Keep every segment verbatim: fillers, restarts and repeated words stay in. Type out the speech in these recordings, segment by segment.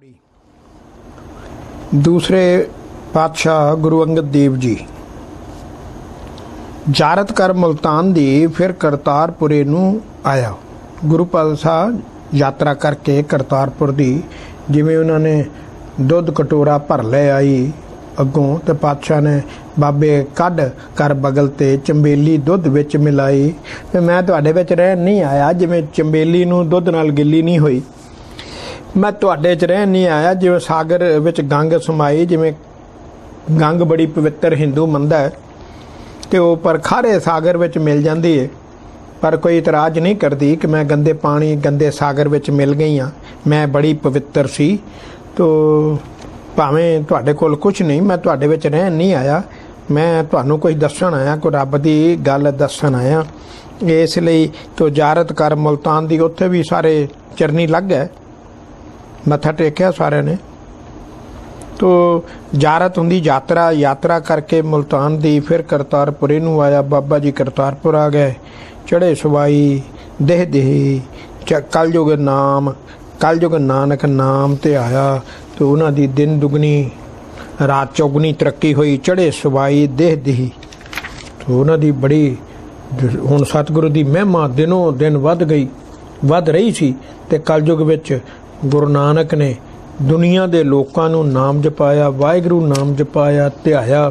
दूसरे पातशाह गुरु अंगद देव जी जारत कर मुल्तान दी फिर करतारपुरे नूं आया। गुरु पातशाह यात्रा करके करतारपुर दी जिवें उन्होंने दुध कटोरा भर ले आई अगों ते पातशाह ने बाबे कढ़ कर बगल ते चंबेली दुध विच मिलाई ते मैं तुहाडे विच रहन नहीं आया जिवें चंबेली नूं दुध नाल गिल्ली नहीं होई। मैं तुहाडे च रहन नहीं आया जिवें सागर विच गंग समाई, जिवें गंग बड़ी पवित्र हिंदू मनदा है ते ओह पर खारे सागर विच मिल जांदी है, पर कोई इतराज़ नहीं करती कि मैं गंदे पानी गंदे सागर विच मिल गई हाँ। मैं बड़ी पवित्र सी, तो भावें तुहाडे कोल कुछ नहीं, मैं तुहाडे विच रहन नहीं आया, मैं तुहानूं कुछ दस्सण आया, कोई रब दी गल दस्सण आया। इसलिए तो जारत कर मुल्तान दी उत्थे भी सारे चरनी लग गए, मत्था टेकिया सारे ने। तो जारत हुंदी यात्रा यात्रा करके मुल्तान दी फिर करतारपुरे नूं आया। बाबा जी करतारपुर आ गए, चढ़े सवाई देह देही कलयुग नाम कलयुग नानक नाम ते आया। तो उन्हां दी दिन दुगनी रात चौगनी तरक्की हुई, चढ़े सवाई देह देही। तो उन्हां दी बड़ी हुण सतगुरु दी महिमा दिनों दिन वध गई वध रही सी। ते कलयुग विच गुरु नानक ने दुनिया दे लोकां नूं नाम जपाया, वाहिगुरू नाम जपाया, ध्याया,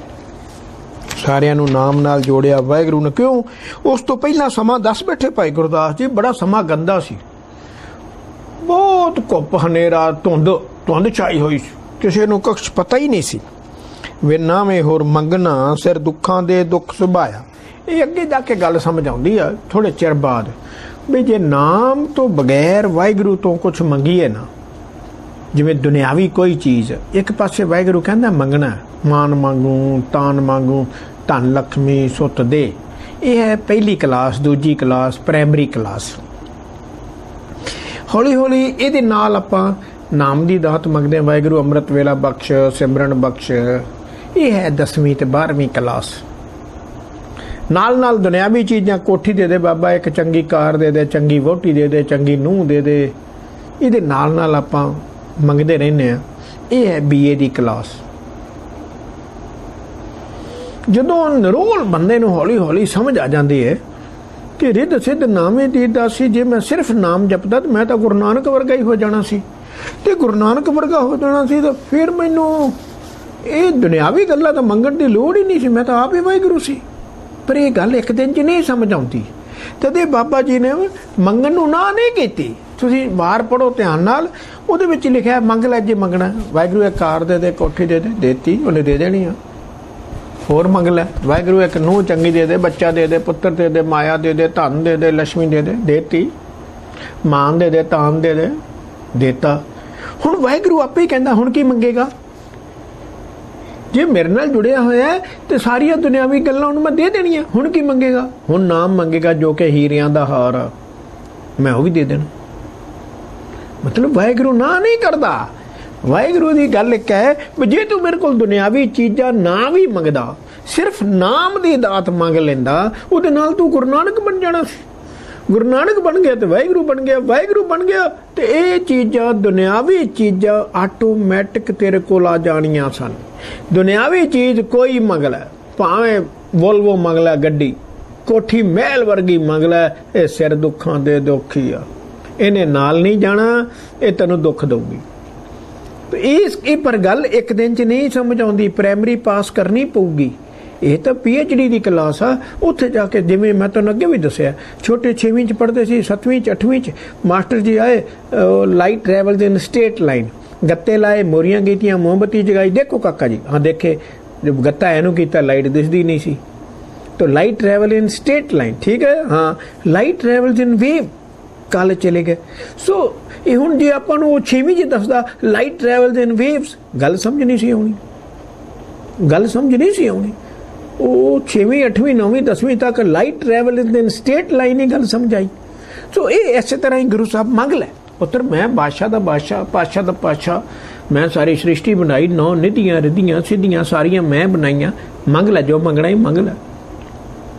सारिਆਂ ਨੂੰ नाम नाल जोड़िया वाहिगुरू ने। क्यों उस तो पहला समा दस बैठे भाई गुरदास जी, बड़ा समा गंदा सी, बहुत घुप हनेरा धुंध धुंध छाई हुई, किसी नूं कुछ पता ही नहीं सी। वे नावे होर मंगना सिर दुखां दे दुख सुभाया। ये अगे जाके गल समझ आउंदी आ थोड़े चिर बाद भी जे नाम तो बगैर वाहिगुरू तो कुछ मंगीए ना, जिवें दुनियावी कोई चीज़, एक पासे वाहिगुरू कहंदा मंगना मान मांगू तान मांगू धन लक्ष्मी सुत दे, यह है पहली क्लास, दूजी क्लास, प्राइमरी क्लास। हौली हौली इहदे नाल आपां नाम दी दात मंगदे वाहिगुरू अमृत वेला बख्श सिमरन बख्श, यह है दसवीं ते बारहवीं क्लास। नाल नाल दुनियावी चीज़ां, कोठी दे दे बाबा, एक चंगी कार दे दे, चंगी वोटी दे दे, चंगी नूह दे दे, इहदे नाल नाल आपां मंगदे रहने आ। यह है बी ए दी क्लास। जदों निरोल बंदे नूं हौली हौली समझ आ जाती है कि रिद सिद्ध नामे दी दासी, जे मैं सिर्फ नाम जपदा तो मैं तो गुरु नानक वर्गा ही हो जाना सी, ते गुरु नानक वर्गा हो जाना सी, तो फिर मैनूं ये दुनियावी गल्लां तो मंगण दी लोड़ ही नहीं सी, मैं तो आप ही वाहिगुरू सी। पर यह गल एक दिन च नहीं समझ आती, तदे बाबा जी ने मंगण नूं ना नहीं कीती। तुसीं बाहर पढ़ो ध्यान नाल, उहदे विच लिखिआ मंग लै जे मंगना, वाहिगुरू एक कार दे दे, कोठी दे दे, देती उन्हें दे देनी आ। होर मंग लै, वाहिगुरू एक नूह चंगी दे दे, बच्चा दे दे, पुत्र दे दे, माया दे दे, धन दे दे, लक्ष्मी दे दे, देती, मान दे दे, तान दे दे, देता। हुण वाहिगुरू आपे ही कहंदा हुण की मंगेगा, जे मेरे नाल जुड़िया होया है तो सारिया दुनियावी गल्लां उहनूं मैं दे देनियां। हुण की मंगेगा, हुण नाम मंगेगा जो कि हीरियां दा हार आ, मैं वो भी दे देना। मतलब वाहिगुरू ना नहीं करदा। वाहिगुरू दी गल इक है भी जे तू मेरे कोल दुनियावी चीज़ां ना भी मंगदा, सिर्फ नाम दी दात मंग लैंदा, उहदे नाल तू गुरु नानक बन जाना सी। गुरु नानक बन गया तो वाहिगुरू बन गया, वाहिगुरू बन गया तो ये चीज़ां दुनियावी चीज़ां आटोमैटिक तेरे कोल आ जानियां सन। दुनियावी चीज़ कोई मंग लै, भावें वोल्वो मंग लै गड्डी, कोठी महल वर्गी मंग लै, ये सिर दुखां दे दुख ही आ, इन्हें नाल नहीं जाना, ये तैनूं दुख दऊगी। तो इस पर गल एक दिन च नहीं समझ आउंदी, प्राइमरी पास करनी पऊगी। ये तो पी एच डी की क्लास आ, उत्थे जाके जिवें मैं तुहानूं अगे भी दस्सिआ, छोटे छेवीं च पढ़दे सी, सत्तवीं च अठवीं च मास्टर जी आए, light travels in straight line, गत्ते लाए, मोरियां कीतियां, मोमबत्ती जगाई, देखो काका जी, हाँ देखे, जब गत्ता एनू कीता लाइट दिसदी नहीं सी, तो light travel in straight line, ठीक है, हाँ लाइट ट्रैवल्स इन वेव, कल चले गए। सो ये हुण जे आपां नूं छेवीं च दसदा लाइट ट्रैवल्स इन वेव्स, गल समझ नहीं सी आउणी, गल समझ नहीं सी आउणी। वो छेवीं अठवीं नौवीं दसवीं तक light travel in straight line ही गल समझ आई। सो ये इस तरह ही गुरु साहब मंग लै पुत्र, मैं बादशाह दा बादशाह, पातशाह दा पातशाह, मैं सारी सृष्टि बनाई, नौ निधियां रिधियां सिद्धियां सारियां मैं बनाईयां, मंग लै जो मंगना ही मंग लै।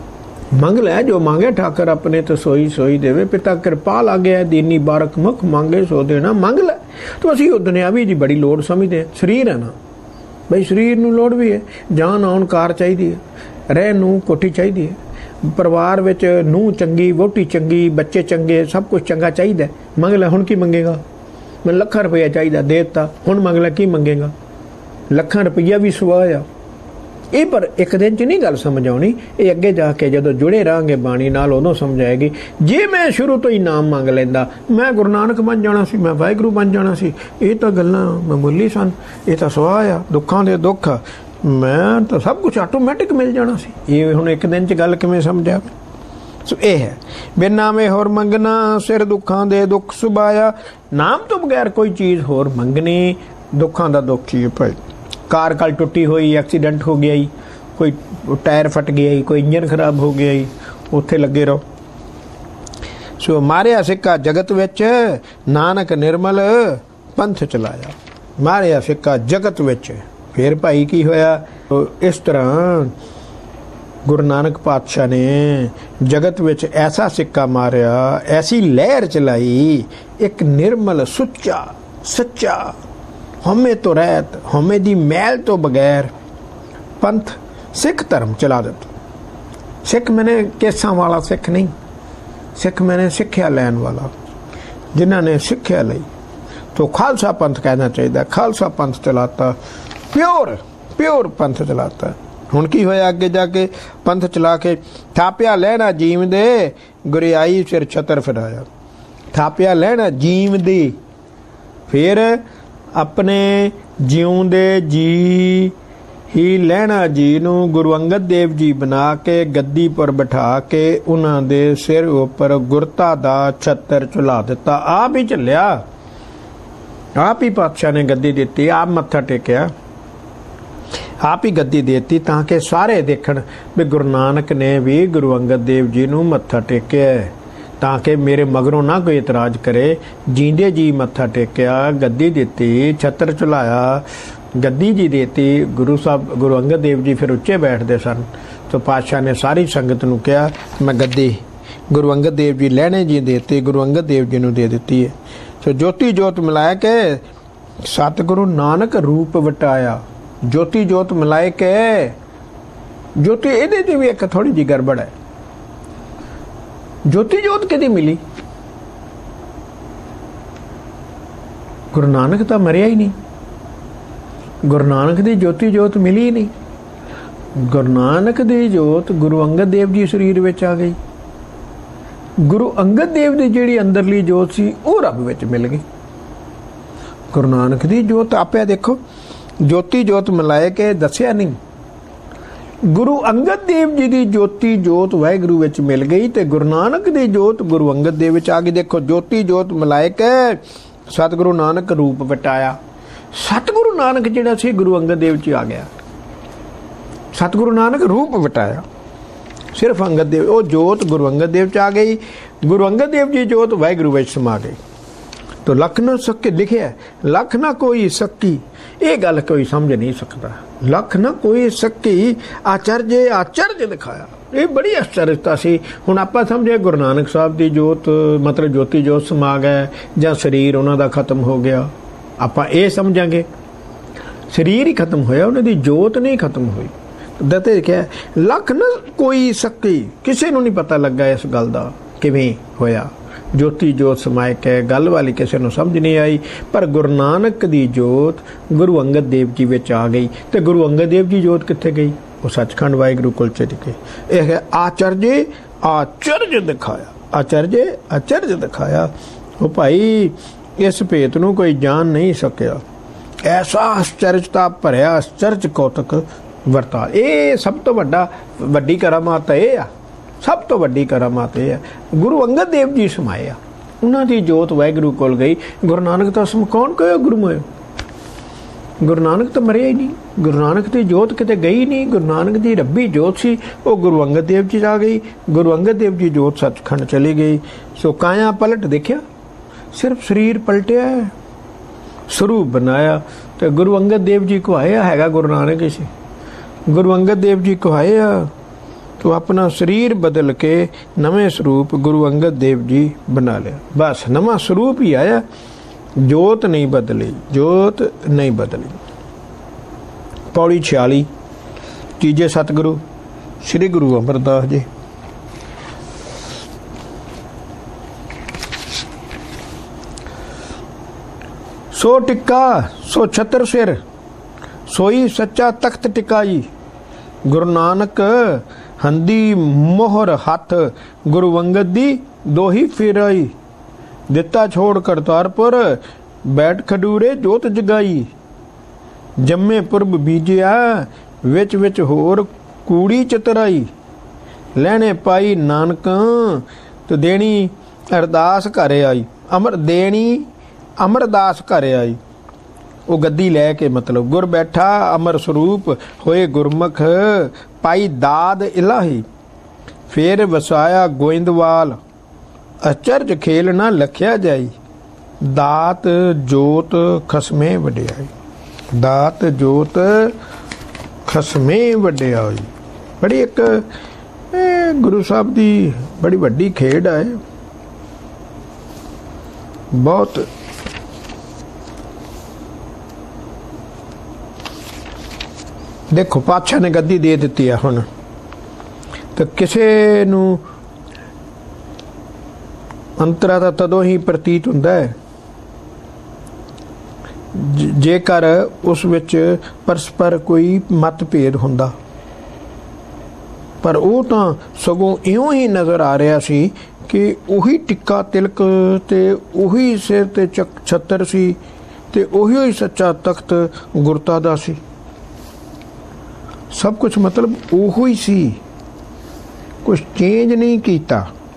ਮੰਗ ਲੈ ਜੋ ਮੰਗੇ ਠਾਕਰ ਆਪਣੇ ਤੇ ਸੋਈ ਸੋਈ ਦੇਵੇ, ਪਿਤਾ ਕਿਰਪਾ ਲਾਗਿਆ ਦੀਨੀ ਬਾਰਕ ਮੁਖ ਮੰਗੇ ਸੋ ਦੇਣਾ। ਮੰਗ ਲੈ। ਤਾਂ ਅਸੀਂ ਉਹ ਦੁਨਿਆਵੀ ਦੀ ਬੜੀ ਲੋੜ ਸਮਝਦੇ, ਸਰੀਰ ਹੈ ਨਾ ਬਈ, ਸਰੀਰ ਨੂੰ ਲੋੜ ਵੀ ਹੈ, ਜਾਨ ਆਉਣ ਕਾਰ ਚਾਹੀਦੀ ਹੈ, ਰਹਿਣ ਨੂੰ ਕੋਠੀ ਚਾਹੀਦੀ ਹੈ, ਪਰਿਵਾਰ ਵਿੱਚ ਨੂੰਹ ਚੰਗੀ, ਵਹੁਟੀ ਚੰਗੀ, ਬੱਚੇ ਚੰਗੇ, ਸਭ ਕੁਝ ਚੰਗਾ ਚਾਹੀਦਾ। ਮੰਗ ਲੈ। ਹੁਣ ਕੀ ਮੰਗੇਗਾ? ਮੈਨੂੰ ਲੱਖਾਂ ਰੁਪਈਆ ਚਾਹੀਦਾ, ਦੇ ਦਿੱਤਾ, ਹੁਣ ਮੰਗ ਲੈ, ਕੀ ਮੰਗੇਗਾ? ਲੱਖਾਂ ਰੁਪਈਆ ਵੀ ਸੁਆਹ ਆ ਇਹ, ਪਰ ਇੱਕ ਦਿਨ 'ਚ ਨਹੀਂ ਗੱਲ ਸਮਝ ਆਉਣੀ, ਇਹ ਅੱਗੇ ਜਾ ਕੇ ਜਦੋਂ ਜੁੜੇ ਰਹਾਂਗੇ ਬਾਣੀ ਨਾਲ ਉਦੋਂ ਸਮਝ ਆਏਗੀ। ਜੇ ਮੈਂ ਸ਼ੁਰੂ ਤੋਂ ਹੀ ਨਾਮ ਮੰਗ ਲੈਂਦਾ, ਮੈਂ ਗੁਰੂ ਨਾਨਕ ਬਣ ਜਾਣਾ ਸੀ, ਮੈਂ ਵਾਹਿਗੁਰੂ ਬਣ ਜਾਣਾ ਸੀ, ਇਹ ਤਾਂ ਗੱਲਾਂ ਮਾਮੂਲੀ ਸਨ, ਇਹ ਤਾਂ ਸੁਆਹ ਆ, ਦੁੱਖਾਂ ਦੇ ਦੁੱਖ, ਮੈਂ ਤਾਂ ਸਭ ਕੁਝ ਆਟੋਮੈਟਿਕ ਮਿਲ ਜਾਣਾ ਸੀ। ਇਹ ਹੁਣ ਇੱਕ ਦਿਨ 'ਚ ਗੱਲ ਕਿਵੇਂ ਸਮਝਿਆ? ਸੋ ਇਹ ਹੈ ਬਿਨ ਨਾਮੇ ਹੋਰ ਮੰਗਣਾ, ਸਿਰ ਦੁੱਖਾਂ ਦੇ ਦੁੱਖ ਸੁਭਾਇਆ। ਨਾਮ ਤੋਂ ਬਗੈਰ ਕੋਈ ਚੀਜ਼ ਹੋਰ ਮੰਗਣੀ, ਦੁੱਖਾਂ ਦਾ ਦੁੱਖ ਹੀ ਹੈ ਭਾਈ। ਕਾਰ ਕੱਲ ਟੁੱਟੀ ਹੋਈ, ਐਕਸੀਡੈਂਟ ਹੋ ਗਿਆ, ਕੋਈ ਟਾਇਰ ਫਟ ਗਿਆ, ਕੋਈ ਇੰਜਨ ਖਰਾਬ ਹੋ ਗਿਆ, ਉੱਥੇ ਲੱਗੇ ਰਹੋ। ਸੋ ਮਾਰਿਆ ਸਿੱਕਾ ਜਗਤ ਵਿੱਚ, ਨਾਨਕ ਨਿਰਮਲ ਪੰਥ ਚਲਾਇਆ। ਮਾਰਿਆ ਸਿੱਕਾ ਜਗਤ ਵਿੱਚ, ਫਿਰ ਭਾਈ ਕੀ ਹੋਇਆ? ਇਸ ਤਰ੍ਹਾਂ ਗੁਰੂ ਨਾਨਕ ਪਾਤਸ਼ਾਹ ਨੇ ਜਗਤ ਵਿੱਚ ਐਸਾ ਸਿੱਕਾ ਮਾਰਿਆ, ਐਸੀ ਲਹਿਰ ਚਲਾਈ, ਇੱਕ ਨਿਰਮਲ ਸੁੱਚਾ ਸੱਚਾ ਹਉਮੈ ਤੋਂ ਰਹਿਤ, ਹਉਮੈ ਦੀ ਮੈਲ ਤੋਂ ਬਗੈਰ ਪੰਥ ਸਿੱਖ ਧਰਮ ਚਲਾ ਦਿੱਤਾ। ਸਿੱਖ ਮੈਨੇ ਕੇਸਾਂ ਵਾਲਾ ਸਿੱਖ ਨਹੀਂ, ਸਿੱਖ ਮੈਨੇ ਸਿੱਖਿਆ ਲੈਣ ਵਾਲਾ, ਜਿਨ੍ਹਾਂ ਨੇ ਸਿੱਖਿਆ ਲਈ। तो खालसा पंथ कहना चाहिए, खालसा पंथ चलाता, प्योर प्योर पंथ चलाता। हुण की होया अगे जाके पंथ चला के थापिया लैना जीव दे, गुरियाई सिर छतर फिराया। थापिया लैना जीव दे, फिर अपने जिउंदे जी ही लैना जी नूं गुरु अंगद देव जी बना के गद्दी पर बिठा के उन्हां दे सिर उपर गुरता दा छतर झुला दिता। आप ही झलिया, आप ही पातशाह ने गद्दी दिती, आप मत्था टेकिया, आप ही गद्दी देती ताकि सारे देखण भी गुरु नानक ने भी गुरु अंगद देव जी नूं मत्था टेकिया, ताकि मेरे मगरों ना कोई इतराज करे। जींदे जी मत्था टेकिया, गद्दी दिती, छत्र झुलाया, गद्दी जी देती। गुरु साहब गुरु अंगद देव जी फिर उच्चे बैठते सन, तो पातशाह ने सारी संगत नूं कहा मैं गद्दी गुरु अंगद देव जी लैणे जी देती, गुरु अंगद देव जी नूं दे दिती है। सो ज्योति जोत मिलाए के सतगुरु नानक रूप वटाया। ज्योति जोत मिलाए के ज्योति इहदे च भी एक थोड़ी जी गड़बड़ है। ज्योति जोत किहदी मिली? गुरु नानक तो मरिया ही नहीं, गुरु नानक दी ज्योति जोत मिली ही नहीं। गुरु नानक दी जोत गुरु अंगद देव जी शरीर विच आ गई। गुरु अंगद देव दी जिहड़ी अंदरली जोत सी वो रब विच मिल गई। गुरु नानक दी जोत आपे देखो, ज्योति जोत मिलाए के दसिया नहीं। गुरु अंगद देव जी दी ज्योति जोत वाहिगुरू विच मिल गई ते गुरु नानक दी जोत गुरु अंगद देव विच आ गई। देखो ज्योति जोत मिलाए के सतगुरु नानक रूप वटाया। सतगुरु नानक जिहड़ा सी गुरु अंगद देव जी आ गया। सतगुरु नानक रूप वटाया, सिर्फ अंगद देव, वो जोत गुरु अंगद देव च आ गई। गुरु अंगद देव जी जोत वाहिगुरू विच समा गई। तो लख न सके लिखिया, लख ना कोई सकी, ये गल कोई समझ नहीं सकता। लख ना कोई सकी, आचर्य आचर्य दिखाया। ये बड़ी आश्चर्यता सी। हुण आपां समझे गुरु नानक साहब की जोत मतलब ज्योति जोत समा गए जां शरीर उन्हां दा खत्म हो गया, आपां ये समझांगे। शरीर ही खत्म होया, उन्हां दी जोत नहीं खत्म हुई। दते क्या लख न कोई सकी, किसी नूं नहीं पता लगा इस गल दा किवें होया। ज्योति जोत समाए के गल वाली किसी नूं समझ नहीं आई, पर गुरु नानक दी जोत गुरु अंगद देव जी विच आ गई। ते गुरु अंगद देव जी जोत कित्थे गई? वो सचखंड वाहिगुरू कोल चली गई। यह है आचर्य आचर्य दिखाया, आचर्य आचर्य दिखाया। वो भाई इस भेत नूं कोई जान नहीं सकिया। ऐसा आश्चर्यता भरिया आश्चर्य कौतक वरता। ये सब तो वड्डा वड्डी करामात ये आ, सब तो वड्डी करामात ये है। गुरु अंगद देव जी समाए आ, उन्हां दी जोत वाहिगुरू कोल गई। गुरु नानक तो सम कौन कहो गुरु मोए? गुरु नानक तो मरिया ही नहीं। गुरु नानक की जोत किते गई नहीं। गुरु नानक की रब्बी जोत सी वो गुरु अंगद देव जी आ गई। गुरु अंगद देव जी जोत सचखंड चली गई। सो काया पलट देखिया, सिर्फ शरीर पलटिया, स्वरूप बनाया। तो गुरु अंगद देव जी को आया हैगा गुरु नानक ही सी। गुरु अंगद देव जी को आया तो अपना शरीर बदल के नवे स्वरूप गुरु अंगद देव जी बना लिया। बस नवा स्वरूप ही आया, जोत नहीं बदली, जोत नहीं बदली। पौड़ी छियाली, तीजे सतगुरु श्री गुरु अमरदास जी। सो टिक्का सो छत्र सिर, सोई सच्चा तख्त टिकाई। गुरु नानक हंदी मोहर हथ, गुरु अंगद दी दोही फिराई। दिता छोड़ करतारपुर, बैठ खडूरे जोत जगाई। जम्मे पुरब बीजिया, विच विच होर कूड़ी चतराई। लैने पाई नानक, तो देनी अरदास घर आई। अमर देनी अमरदास घर आई। वो गद्दी लैके मतलब गुर बैठा अमर स्वरूप होए गुरमुख, पाई दाद इलाही। फिर वसाया गोइंदवाल, अचरज खेल ना लख्या जाई। दात जोत खसमे वड्याई, दात जोत खसमे वड्याई। बड़ी एक गुरु साहब की बड़ी वड्डी खेड है। बहुत देखो पातशाह ने गद्दी दे दी है हुण, तो किसी नूं अंतरा दा तदों ही प्रतीत हुंदा है जेकर उस विच परस्पर कोई मतभेद हुंदा। पर वो तो सगों इउं ही नज़र आ रहा सी कि उही टिक्का तिलक ते उही सिर ते छत्तर सी ते उही सच्चा तख्त गुरता दा सी। सब कुछ मतलब ओहो ही सी, कुछ चेंज नहीं किया।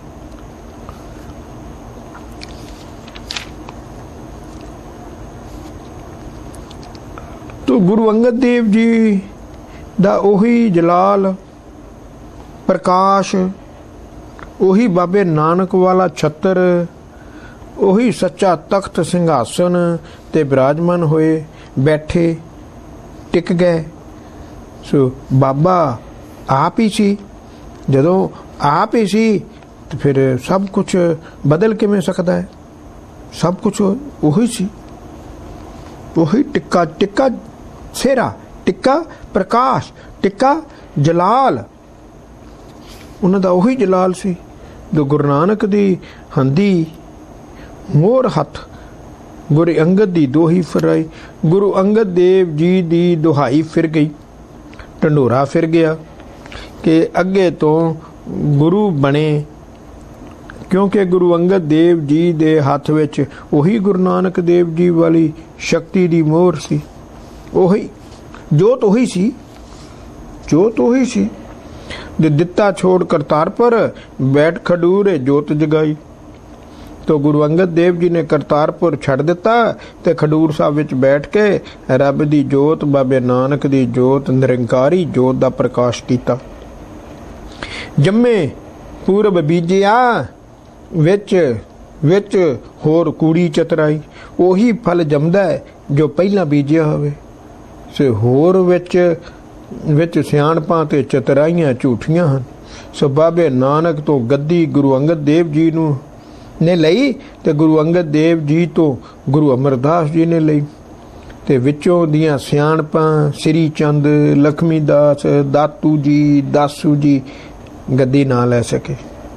तो गुरु अंगद देव जी दा ओही जलाल प्रकाश, ओही बाबे नानक वाला छत्र, ओही सच्चा तख्त सिंघासन ते विराजमान होए, बैठे टिक गए। सो बाबा आप ही सी, जदों आप ही सी तो फिर सब कुछ बदल किवें सकदा है? सब कुछ वही सी, वही टिक्का टिक्का सेरा, टिक्का प्रकाश, टिक्का जलाल, उन्हां दा वही जलाल सी। जो गुरु नानक दी हंदी मोर हथ, गुरु अंगद दी दोही फिराई। गुरु अंगद देव जी दी दुहाई फिर गई, ढंडोरा फिर गया कि अगे तो गुरु बने, क्योंकि गुरु अंगद देव जी दे हाथ विच वही गुरु नानक देव जी वाली शक्ति दी मोहर सी। ओही जोत ओही सी, जोत ओही सी। दिता छोड़ करतारपुर, बैठ खडूरे जोत जगाई। तो गुरु अंगद देव जी ने करतारपुर छड़ दिता ते खडूर साहब विच बैठ के रब दी जोत, बाबे नानक दी जोत, निरंकारी जोत दा प्रकाश कीता। जम्मे पूरब बीजिया, विच विच होर कूड़ी चतराई। ओही फल जमदा है जो पहला बीजिया होवे। से होर विच विच सियाणपां ते चतराइयां झूठियां हन। सो बाबे नानक तो गद्दी गुरु अंगद देव जी नूं ने लई ते गुरु अंगद देव जी तो गुरु अमरदास जी ने लई। ते विचों दियां सियाणपां श्री चंद, लक्ष्मी दास, दातू जी, दासू जी गद्दी ना लै सके।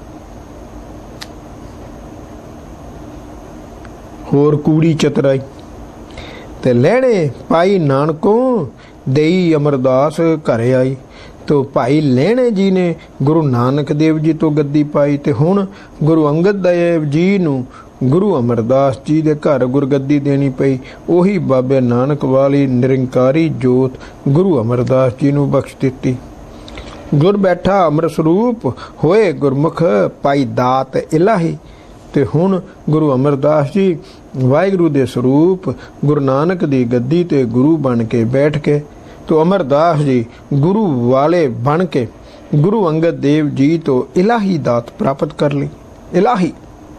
होर कूड़ी चतराई ते लैणे पाई नानकों, देई अमरदास घरे आई। तो भाई लैणे जी ने गुरु नानक देव जी तो गद्दी पाई ते हुण गुरु अंगद देव जी नूं गुरु अमरदास जी दे घर गुरगद्दी देनी पई। ओही बाबे नानक वाली निरंकारी जोत गुरु अमरदास जी नूं बख्श दित्ती। गुर बैठा अमर स्वरूप होए गुरमुख, पाई दात इलाही। ते हुण गुरु अमरदास जी वाहिगुरू दे स्वरूप गुरु नानक दी गद्दी ते गुरु बन के बैठ के। तो अमरदास जी गुरु वाले बन के गुरु अंगद देव जी तो इलाही दात प्राप्त कर ली। इलाही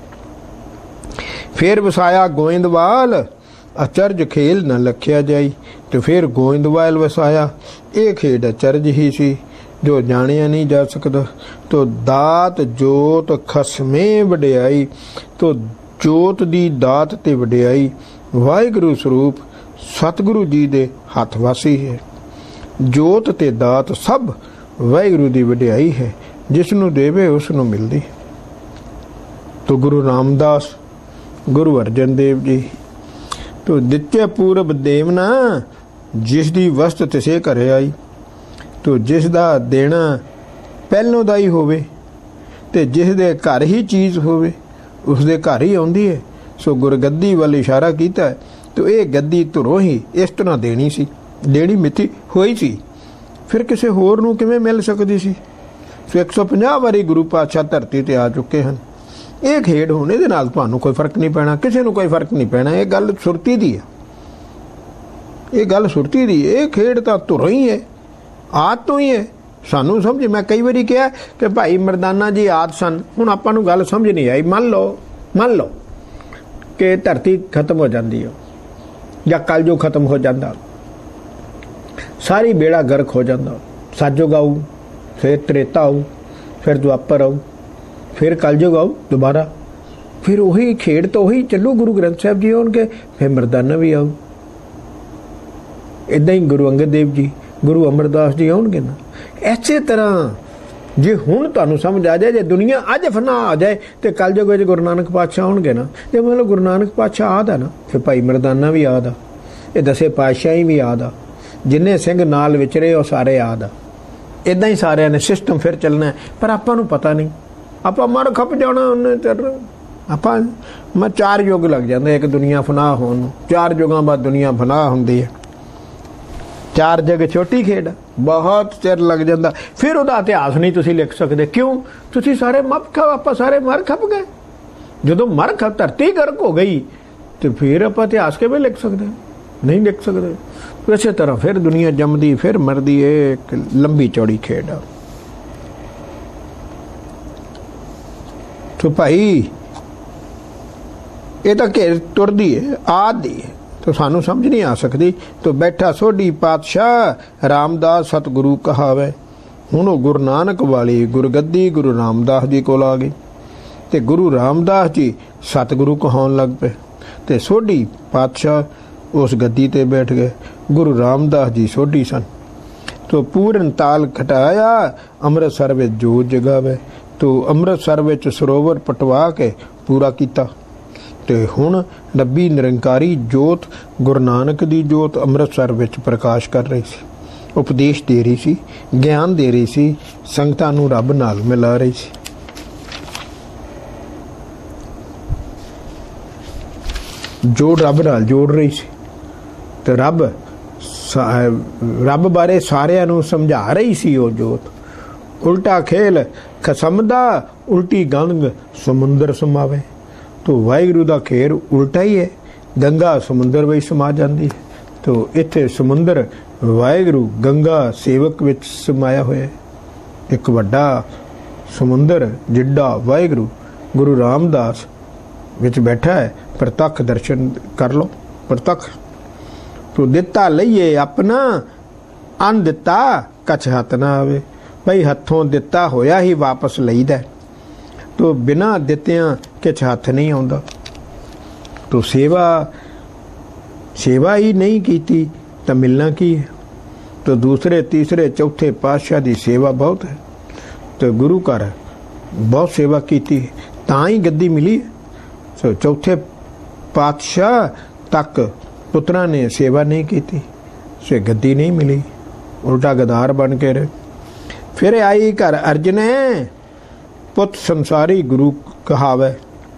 फिर वसाया गोइंदवाल, अचरज खेल न लख्या जाई। तो फिर गोइंदवाल वसाया, ये खेड अचरज ही सी। जो जानिया नहीं जा सकता। तो दात जोत खसमे वडियाई, तो जोत दी दात ते वडियाई वाहिगुरू स्वरूप सतगुरु जी दे हथ वासी है। जोत ते दात सब वाहिगुरू दी वडियाई है, जिसनू देवे उसनू मिलदी। तो गुरु रामदास, गुरु अर्जन देव जी, तो दित्य पूरब देवना जिस दी वस्त तिसे घरे आई। तो जिस दा देना पहलों दा ही होवे ते जिस दे घर ही चीज़ होवे उस दे घर ही आउंदी है। सो गुरगद्दी वाल इशारा कीता है। तो ये गद्दी धुरों ही इस तरह देनी सी, देनी मिथी होई सी, फिर किसी होर नूं किवें मिल सकदी सी। सो एक सौ पचास वारी गुरु पातशाह धरती ते आ चुके हैं। ये खेड होने दे नाल तुहानूं कोई फर्क नहीं पैना, किसी नूं कोई फर्क नहीं पैना। ये गल सुरती दी है, ये गल सुरती दी। ये खेड तां धुरों ही है, आद तो ही है। सानू समझ, मैं कई बारी कहा कि भाई मरदाना जी आद सन, हुण आपां नूं गल समझ नहीं आई। मान लो मान लो कि धरती खत्म हो जाती है या कल जो खत्म हो जाता, सारी बेड़ा गर्क हो जाता, सतयुग आऊ, फिर त्रेता आऊ, फिर द्वापर आऊ, फिर कलयुग आऊ दोबारा, फिर वही खेड तो वही चलू। गुरु ग्रंथ साहब जी आउणगे, फिर मरदाना भी आऊ। इदां ही गुरु अंगद देव जी, गुरु अमरदास जी आउणगे ना। इसे तरह जे हुण तुहानूं समझ आ जाए, जे दुनिया अज फना आ जाए तो कलयुग विच गुरु नानक पातशाह आउणगे ना। जे मतलब गुरु नानक पातशाह आद है ना, फिर भाई मरदाना भी आद आ, ये दसे पातशाही भी आद आ, जिन्ने सिंह नाल विचरे वो सारे आद आ। इदां ही सारिਆਂ ने सिस्टम फिर चलना है, पर आपां नूं पता नहीं। आपां मर खप जाना उन्हें चल आपां मैं चार युग लग जाते एक दुनिया फना होण नूं। चार युगां बाद दुनिया फना हुंदी है। चार जग छोटी खेड, बहुत चिर लग जाता। फिर उहदा इतिहास नहीं तुसीं लिख सकते। क्यों? तुसीं सारे मर खप, आपां सारे मर खप गए। जदों मर खप धरती गर्क हो गई तो फिर आपां इतिहास किवें लिख सकते? नहीं लिख सकते। इस तरह फिर दुनिया जमदी फिर मरदी, एक लंबी चौड़ी खेड आ। तो भाई ये तो घेर तुरदी है, आदि है, तो सानू समझ नहीं आ सकती। तो बैठा सोढ़ी पातशाह रामदास सतगुरु कहावे। हुण गुरु नानक वाली गुरगद्दी गुरु रामदास जी कोल आ गई ते गुरु रामदास जी सतगुरु कहाउण लग पे ते सोढ़ी पातशाह उस गद्दी ते बैठ गए। गुरु रामदास जी सोढ़ी सन। तो पूरन ताल खटाया अमृतसर विच जोत जगावे। तो अमृतसर विच सरोवर पटवा के पूरा किया। ते हुण नब्बी निरंकारी जोत गुरु नानक दी जोत अमृतसर विच प्रकाश कर रही सी, उपदेश दे रही सी, ज्ञान दे रही सी, संगतां नूं रब नाल मिला रही सी। जोड़ रब नाल जोड़ रही सी ते रब रब बारे सारिਆਂ नूं समझा रही सी। वो जोत उल्टा खेल खसमदा उल्टी गंग समुंदर समावे। तो वाहिगुरू दा खेर उल्टा ही है, गंगा समुंदर विच समा जाती है। तो इत्थे समुंदर वाहिगुरू गंगा सेवक विच समाया होया है। एक वड्डा समुंदर जिड्डा वाहिगुरू गुरु रामदास विच बैठा है। प्रतख दर्शन कर लो, प्रतख। तो दिता लईए अपना अन दिता कछ हथ ना आवे। भाई हथों दिता होया ही वापस लईदा, तो बिना दित्तियां किछ हथ नहीं आउंदा। तो सेवा सेवा ही नहीं कीती तो मिलना की है? तो दूसरे तीसरे चौथे पातशाह की सेवा बहुत है। तो गुरु घर बहुत सेवा की तां ही गद्दी मिली। सो चौथे पातशाह तक पुत्रा ने सेवा नहीं की, सो गद्दी नहीं मिली, उल्टा गदार बन के रहे। फिर आई घर अर्जने पुत संसारी गुरु कहावे।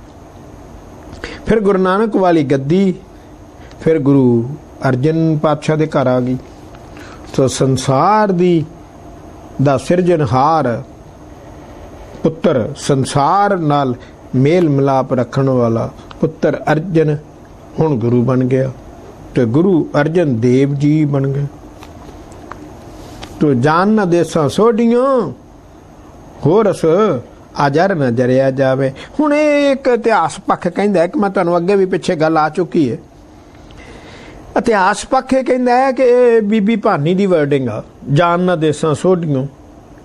फिर गुरु नानक वाली गद्दी फिर गुरु अर्जन पातशाह दे घर आ गई। तो संसार दी दा सिरजनहार पुत्र, संसार नाल मेल मिलाप रखने वाला पुत्र अर्जन हुण गुरु बन गया। तो गुरु अर्जन देव जी बन गए। तो जान न देसा सोढ़ियों हो रस आजर न जरिया जावे। हुण एक इतिहास पक्ष कहता है कि मैं तुहानूं अगे भी पिछे गल आ चुकी है। इतिहास पक्ष कहता है कि बीबी भानी दी वर्डिंग आ, जान न देसा सोढ़ियों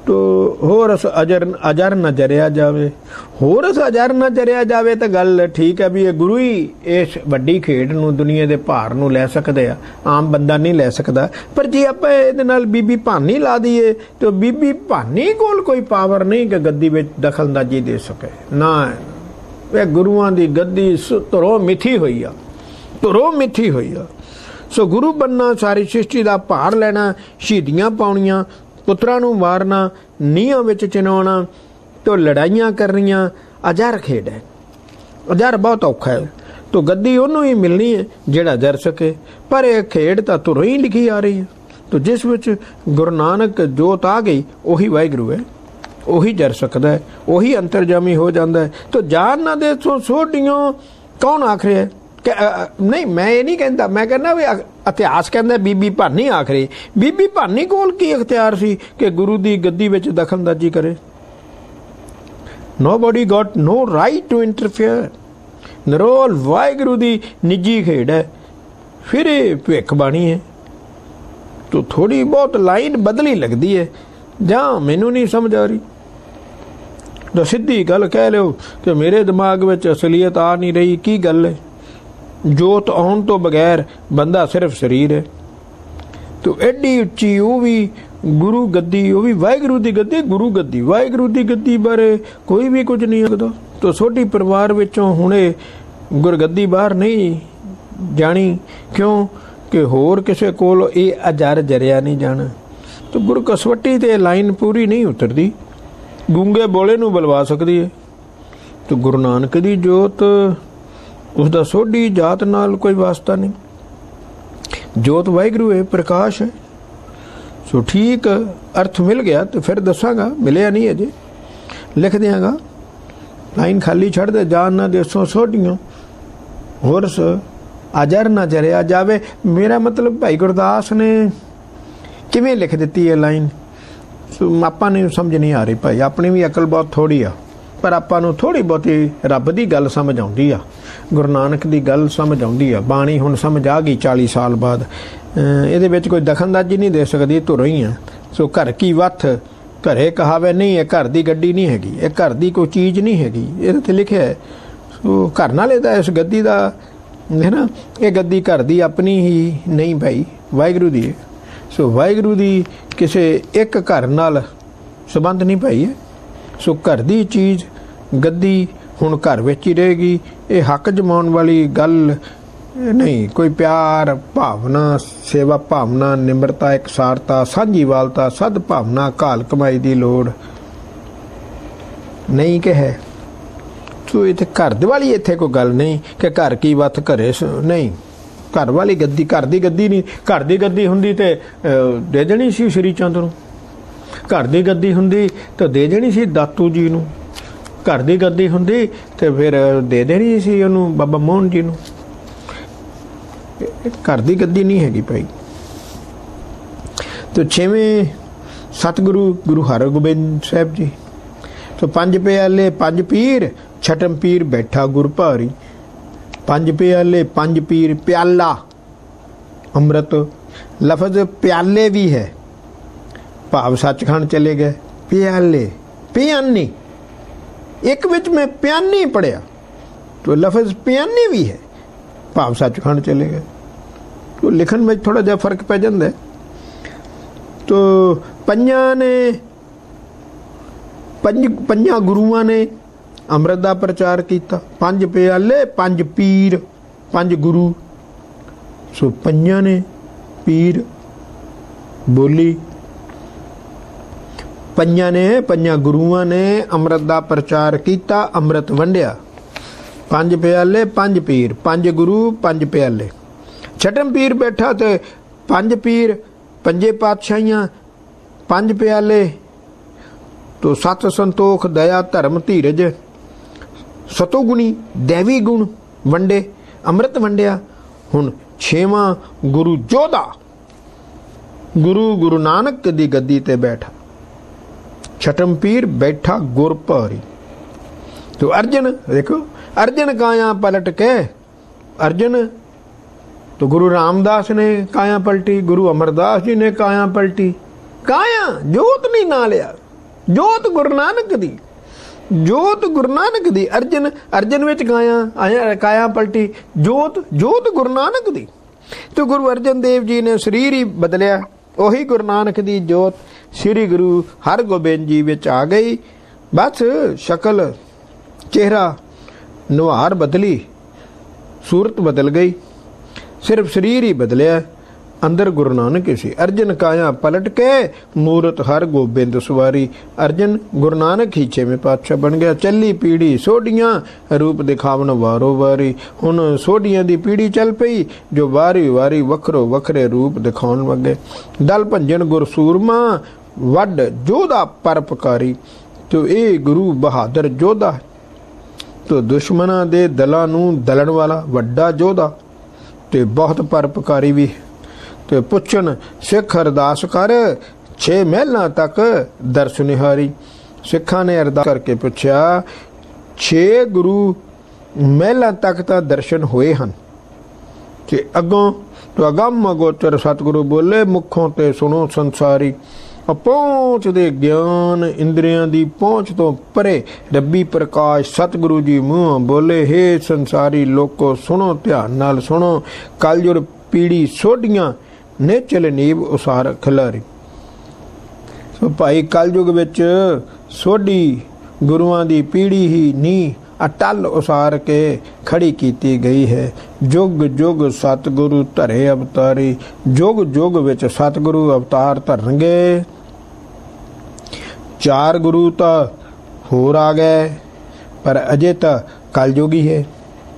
तो होर अस अजर अजर न जरिया जावे, होर अस अजर न जरिया जावे तो गल ठीक है भी ये गुरु ही इस वड्डी खेड नूं दुनिया दे भार नूं लै सकदे आ, आम बंदा नहीं लै सकदा। पर जे आपां इहदे नाल बीबी भानी ला दईए तो बीबी भानी कोल कोई पावर नहीं कि गद्दी विच दखलअंदाजी दे सके ना। ये गुरुआं दी गद्दी धुरों मिथी हुई आ, धुरों मिथी हुई आ। सो गुरु बनना, सारी सृष्टि का भार लेना, शहीदियां पाउणियां, पुत्रां नूं मारना, नीहां विच चिनाउणा, तो लड़ाइयां करनियां, अजर खेड है। अजर बहुत औखा है। तो गद्दी उन्होंने ही मिलनी है जिहड़ा जर सके। पर यह खेड तो धुरों ही लिखी आ रही है। तो जिस विच गुरु नानक जोत आ गई उही वाहिगुरू है, उही जर सकता है, उही अंतरजामी हो जाता है। तो जान ना दे सो सोडियों कौन आख रहा है कि नहीं, मैं ये नहीं कहता, मैं कहना भी इतिहास कहता बीबी भानी आख रही। बीबी भानी कोल की इख्तियार सी कि गुरु की गद्दी विच दखलअंदाजी करे? Nobody got no right to interfere। Narol Waheguru दी निजी खेड है, फिर ये भविष्यवाणी है। तो थोड़ी बहुत लाइन बदली लगती है, जहाँ मैनू नहीं समझ आ रही तो सीधी गल कह लो कि मेरे दिमाग में असलीयत आ नहीं रही। की गल है? जोत आउण तो बगैर बंदा सिर्फ शरीर है। तो एडी उच्ची वो भी गुरु गद्दी, वो भी वाहिगुरू दी गद्दी, गुरु गद्दी। वाहिगुरू दी गद्दी बारे कोई भी कुछ नहीं सकदा। तो छोटी परिवार विचों हुणे गुरगद्दी बाहर नहीं जानी, क्यों कि होर किसे कोल ये अजर जरिया नहीं जाना। तो गुरु कसवट्टी ते लाइन पूरी नहीं उतरती, गूंगे बोले नूं बुलवा सकदी है। तो गुरु नानक दी जोत, उसका सोढ़ी जात नाल कोई वास्ता नहीं। जोत वाहिगुरू है, प्रकाश है। सो ठीक अर्थ मिल गया तो फिर दसांगा, मिलिया नहीं अजे, लिख देंगा। लाइन खाली छड़ दे, जान ना देसों सोढ़ियों होर अजर ना जरिया जावे। मेरा मतलब भाई गुरदास ने किवें लिख दी है लाइन, आपां नूं समझ नहीं आ रही भाई। अपनी भी अकल बहुत थोड़ी आ, पर आपां नूं थोड़ी बहुती रब की गल समझ आउंदी आ, गुरु नानक की गल समझ आउंदी आ। बाणी हुण समझ आ गई चाली साल बाद। ਇਹਦੇ ਵਿੱਚ कोई दखलअंदाजी नहीं दे सकती, धुरों ही है। सो घर की वथ घरे कहावे नहीं है, घर की गड्डी नहीं हैगी, ये घर की कोई चीज़ नहीं हैगी, ये तो लिखा है। सो घर नाल इहदा इस गद्दी का है ना, ये गद्दी घर की अपनी ही नहीं भाई, वाहिगुरू दी है। सो वाहिगुरू दी किसी एक घर नाल संबंध नहीं भाई है। सो घर की चीज़ गद्दी हुण घर विच ही रहेगी। ये हक जमाउण वाली गल नहीं। कोई प्यार भावना, सेवा भावना, निमरता, एकसारता, सांझीवालता, सद भावना, घाल कमाई की लोड़ नहीं कि है। तो इत्थे घर वाली इत्थे कोई गल नहीं कि घर की वत घरे नहीं। घर वाली गद्दी, घर की गद्दी नहीं। घर की गद्दी हुंदी ते दे देनी सी श्री चंद नूं, घर की गद्दी हुंदी तो दे देनी सी दातू जी नूं, घर की गद्दी हुंदी तो फिर दे देनी सी उहनूं बाबा मोहन जी नूं। घर की गद्दी नहीं हैगी भाई। तो छेवें सतगुरु गुरु हरगोबिंद साहब जी। तो पंज प्याले पंज पीर, छठम पीर बैठा गुर भारी। पंज प्याले पंज पीर, प्याला अमृत, लफज प्याले भी है, भाव सचखंड चले गए। प्याले प्यानी, एक विच में प्यानी पढ़िया तो लफज प्यानी भी है, भाव सचखंड चले गए। तो लिखन में थोड़ा जहा फर्क पै जाता है। तो पंजा ने पंज पंजा गुरुआं ने अमृत का प्रचार किया। पंज प्याले पंज पीर, पंज गुरु। सो पंजा ने पीर बोली, पंजा ने पंजा गुरुआं ने अमृत का प्रचार किया, अमृत वंडिया। पंज प्याले पंज पीर, पंज गुरु पंज प्याले। छठम पीर बैठा तो पंज पीर, पंजे पातशाहियां, पंज प्याले। तो सत संतोख, दया, धर्म, धीरज, सतोगुणी दैवी गुण वंडे, अमृत वंडिया। हुण छेवां गुरु जोधा, गुरु गुरु नानक की गद्दी ते बैठा। छठम पीर बैठा गुर भारी। तो अर्जन देखो, अर्जन काया पलट के, अर्जन तो गुरु रामदास ने काया पलटी, गुरु अमरदास जी ने काया पलटी। काया जोत नहीं ना लिया, जोत गुरु नानक दी, जोत गुरु नानक दी। अर्जन अर्जन विच काया आया काया पलटी, जोत जोत गुरु नानक दी। तो गुरु अर्जन देव जी ने शरीर ही बदलिया, ਉਹੀ गुरु नानक दी जोत श्री गुरु हरगोबिंद जी विच आ गई। बस शक्ल चेहरा नवार बदली, सूरत बदल गई, सिर्फ शरीर ही बदलिया, अंदर गुरु नानक ही सी। अर्जन काया पलट के मूरत हर गोबिंद सवारी। अर्जन गुरु नानक ही छेवें पातशाह बन गया। चली पीढ़ी सोडियां रूप दिखावन वारो वारी। हुण सोडियां दी पीढ़ी चल पई जो वारी वारी वखरो वखरे रूप दिखाउण लगे। दल भंजन गुर सूरमा वड जोधा परोपकारी। तो ये गुरु बहादुर जोधा, तो दुश्मनां दे दलां नूं दलण वाला वड्डा जोधा ते बहुत परोपकारी भी। तो पुछन सिख अरदास कर छे महलों तक दर्श निहारी। सिखा ने अरदास करके पूछा छे गुरु महलों तक तो दर्शन होए हैं कि अगों तो अगम अगोचर सतगुरु बोले मुखों ते सुनो संसारी। पहुँच दे ज्ञान इंद्रियां दी पहुँच तो परे रब्बी प्रकाश सतगुरु जी मुँह बोले हे संसारी लोको सुनो ध्यान नाल सुनो। कलयुग पीढ़ी सोडियां ने चले नीब उसार खिलारी। सो भाई कलयुग विच सोडी गुरुआं दी पीढ़ी ही नी अटल उसार के खड़ी कीती गई है। जुग जुग सतगुरु धरे अवतारी। जुग जुग विच सतगुरु अवतार धरनगे। चार गुरु तो होर आ गए पर अजे तो कलयुग ही है।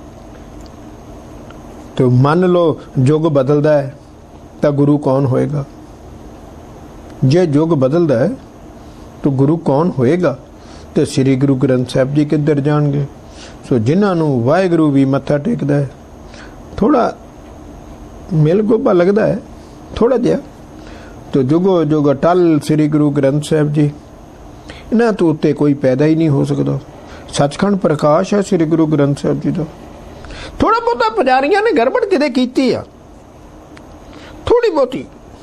तो मान लो जुग बदलदा है तो गुरु कौन होएगा? जे युग बदलदा है तो गुरु कौन होएगा? तो श्री गुरु ग्रंथ साहब जी किधर जाएंगे? सो जिन्होंने वाहिगुरु भी मत्था टेकदा है थोड़ा मिल गोपा लगता है थोड़ा जिहा। तो जुगो जुग अटल श्री गुरु ग्रंथ साहब जी, इन्हां तो उत्ते कोई पैदा ही नहीं हो सकता। सचखंड प्रकाश है श्री गुरु ग्रंथ साहब जी का। थोड़ा बहुता पुजारियां ने गड़बड़ किते कीती आ, थोड़ी बहुती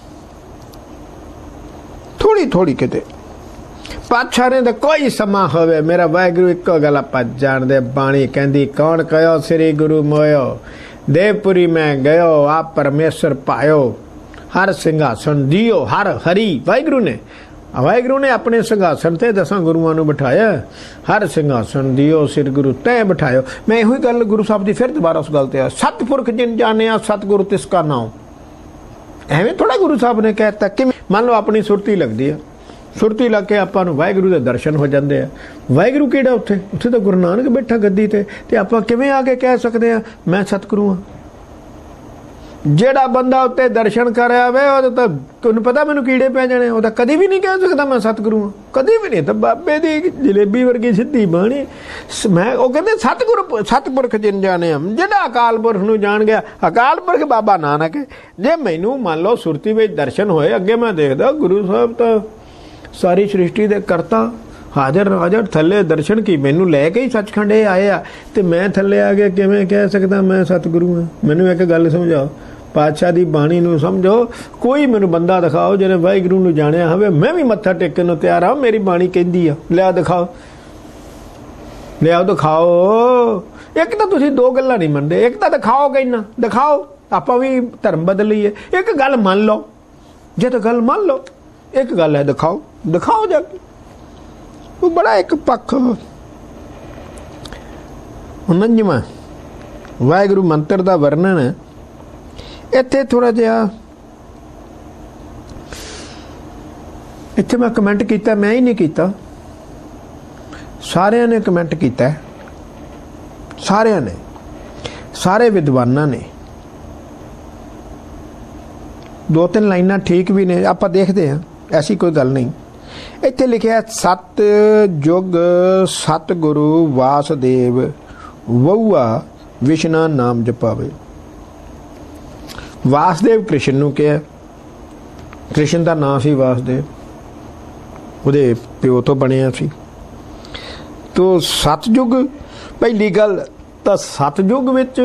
थोड़ी थोड़ी किते। पातशाह ने तो कोई समा होवे मेरा वाहिगुरु इको गल आप जानदे। बाणी कहंदी कौन कहो श्री गुरु मोयो, देवपुरी में गयो आप परमेश्वर पायो। हर सिंघासन दियो हर हरी। वाहिगुरु ने वाहिगुरु ने अपने सिंघासन ते दसां गुरुआं नूं बिठाया। हर सिंघासन दियो सिर गुरु तै बिठायो। मैं इहो गल गुरु साहब दी फिर दोबारा उस गल ते आ, सतपुरख जिन जानिया सतगुरु तिसका नाम। एवें थोड़ा गुरु साहब ने कहता कि मान लो अपनी सुरती लगती है, सुरती लग के आपां नूं वाहिगुरु दे दर्शन हो जाते हैं। वाहिगुरु किहड़ा उत्थे? उत्थे तो गुरु नानक बैठा गद्दी ते, ते आपां किवें आके कह सकते हैं मैं सतगुरु हाँ? जेड़ा बंदा उत्ते दर्शन कर आवे ओह तां तुहानूं पता मैनूं कीड़े पै जाने, ओह तां कदी भी नहीं कह सकदा मैं सतगुरु हाँ, कदी भी नहीं। तो बाबे दी जलेबी वर्गी सिद्धी बाणी। मैं ओह कहंदे सतगुरु सतपुरख जिन जाने हम, जेड़ा अकाल पुरख नूं जान गया। अकाल पुरख बाबा नानक है। जे मैनूं मान लो सुरती विच दर्शन होए, अगे मैं देखदा गुरु साहब तां सारी सृष्टि दे करता हाजर हाजर थले दर्शन की मैनू लैके ही सचखंड आए आ, तो मैं थले आ गया किवें कह सकदा मैं सतगुरु हाँ? मैनू एक गल समझाओ, पातशाह दी बाणी नूं समझो। कोई मैनू बंदा दिखाओ जिहने वाहिगुरू नूं जाणिया होवे, मैं भी मत्था टेकण नूं तैयार हाँ। मेरी बाणी कहंदी आ, लिया दिखाओ लियाओ दिखाओ। एक तो तुसीं दो गल्लां नहीं मनदे, एक तो दिखाओ कहना दिखाओ, आपां भी धर्म बदलीए। एक गल मान लो, जे तो गल मान लो, एक गल है दिखाओ दिखाओ जाके। वो बड़ा एक पक्ष उनंजवां वाहिगुरू मंत्र का वर्णन है इत्थे थोड़ा जिहा। इत्थे मैं कमेंट किया, मैं ही नहीं किया, सारिਆਂ ने कमेंट किया, सारिਆਂ ने, सारे विद्वानां ने। दो तीन लाइनां ठीक भी ने, आपां देखते हैं, ऐसी कोई गल नहीं। इत्थे लिखिया सत जुग सतगुरु वासदेव वहुआ विष्णा नाम जपावे। वासदेव कृष्ण नूं कहा, कृष्ण का नाम सी वासदेव, उहदे प्यो तो बनिया सी। तो सतयुग पहली गल तो सतयुग विच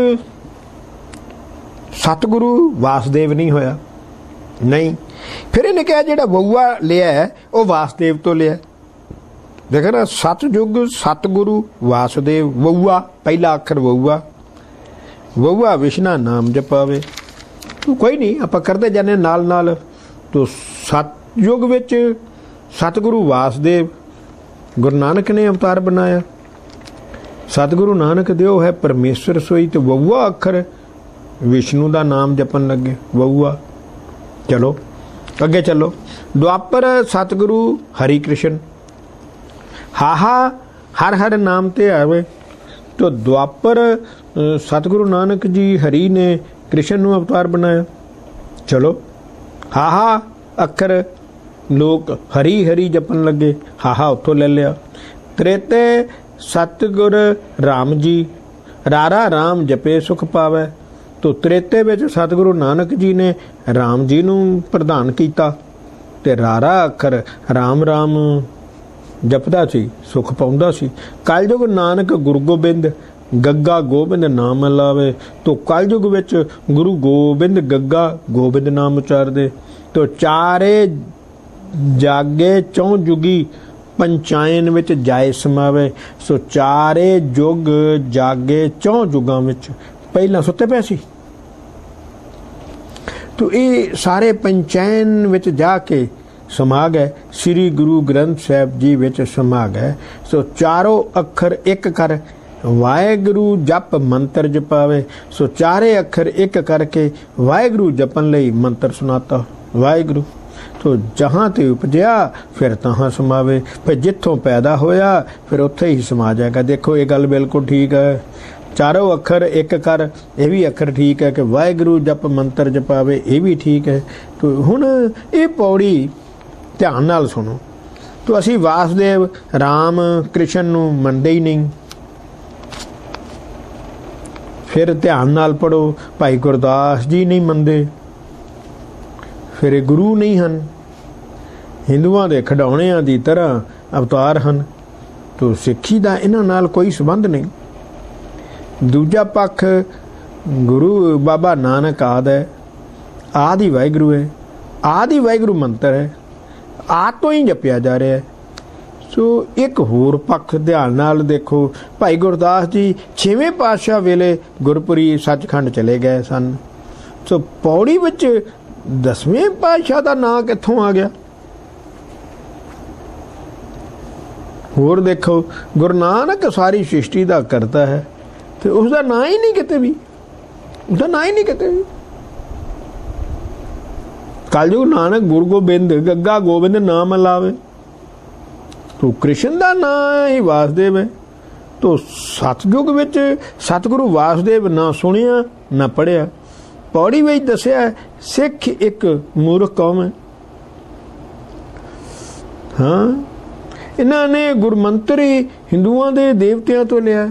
सतगुरु वासदेव नहीं होया, नहीं। फिर इन्हें कहा जिहड़ा वहुआ लिया है वह वासदेव तो लिया। देखो ना, सतयुग सतगुरु वासुदेव, वहुआ पहला अखर वहुआ, वहुआ विष्णा नाम जपावे। तो कोई नहीं, आप करते जाने नाल नाल। तो सतयुग विच सतगुरु वासुदेव, गुरु नानक ने अवतार बनाया। सतगुरु नानक देव है परमेश्वर सोई। तो वहुआ अखर विष्णु का नाम जपन लगे, वहुआ। चलो अगे चलो। द्वापर सतगुरु हरि कृष्ण, हाहा हर हर नाम ते आवे। तो द्वापर सतगुरु नानक जी हरि ने कृष्ण नूं अवतार बनाया। चलो हाहा अखर लोग हरी हरी जपन लगे, हाहा उत्थों ले लिया। त्रेते सतगुर राम जी, रारा राम जपे सुख पावे। तो त्रेते विच सतगुरु नानक जी ने राम जी नूं प्रधान कीता ते रारा अखर राम राम जपदा सी, सुख पाउंदा सी। कलयुग नानक गुरु गोबिंद, गग्गा गोबिंद नाम लावे। तो कलयुग विच गुरु गोबिंद गग्गा गोबिंद नाम उचारदे। तो चारे जागे चौं जुगी पंचायन विच जाए समावे। सो चारे जुग जागे चौं जुगां विच पहला सुते पे सी। तो ये सारे पंचायन विच जाके समा गए, श्री गुरु ग्रंथ साहिब जी विच समा गए। सो चारों अखर एक कर वाहेगुरु जप मंत्र जपावे। सो चारे अखर एक करके वाहेगुरु जपन लई मंत्र सुनाता, वाहेगुरु। तो जहाँ ते उपजया फिर तहाँ समावे, फिर जिथों पैदा होया फिर उत्थे ही समा जाएगा। देखो ये गल बिल्कुल ठीक है, चारों अखर एक कर, ये भी अखर ठीक है कि वाहेगुरु जप मंत्र जपावे, ये भी ठीक है। तो हुण ये पौड़ी ध्यान नाल सुनो। तो असी वासुदेव राम कृष्ण नूं मनदे ही नहीं। फिर ध्यान नाल पढ़ो, भाई गुरदास जी नहीं मनदे, फिर ये गुरु नहीं हन, हिंदुआं दे खिडौणिਆਂ ਦੀ तरह अवतार हन। तो सिੱਖੀ ਦਾ ਇਹਨਾਂ ਨਾਲ कोई संबंध नहीं। दूजा पक्ष गुरु बाबा नानक आदि है, आदि वाहिगुरु है, आदि वाहिगुरु मंत्र है, आ तो ही जपिया जा रहा है। सो एक होर पक्ष ध्यान नाल देखो, भाई गुरदास जी छेवें पातशाह वेले गुरपुरी सचखंड चले गए सन। सो पौड़ी विच दसवें पातशाह का नाम कित्थों आ गया? होर देखो, गुरु नानक सारी सृष्टि का करता है, तो उसका ना ही नहीं किते भी, उसका ना ही नहीं किते भी। कलयुग नानक गुरु गोबिंद गग्गा गोबिंद नाम लावे। तो कृष्ण का नाम ही वासुदेव है। तो सतयुग विच सतगुरु वासुदेव ना सुनिया ना पढ़िया। पौड़ी में दसिया सिख एक मूर्ख कौम है। हाँ, इन्होंने गुरमंत्र ही हिंदुओं के देवतियों तो लिया।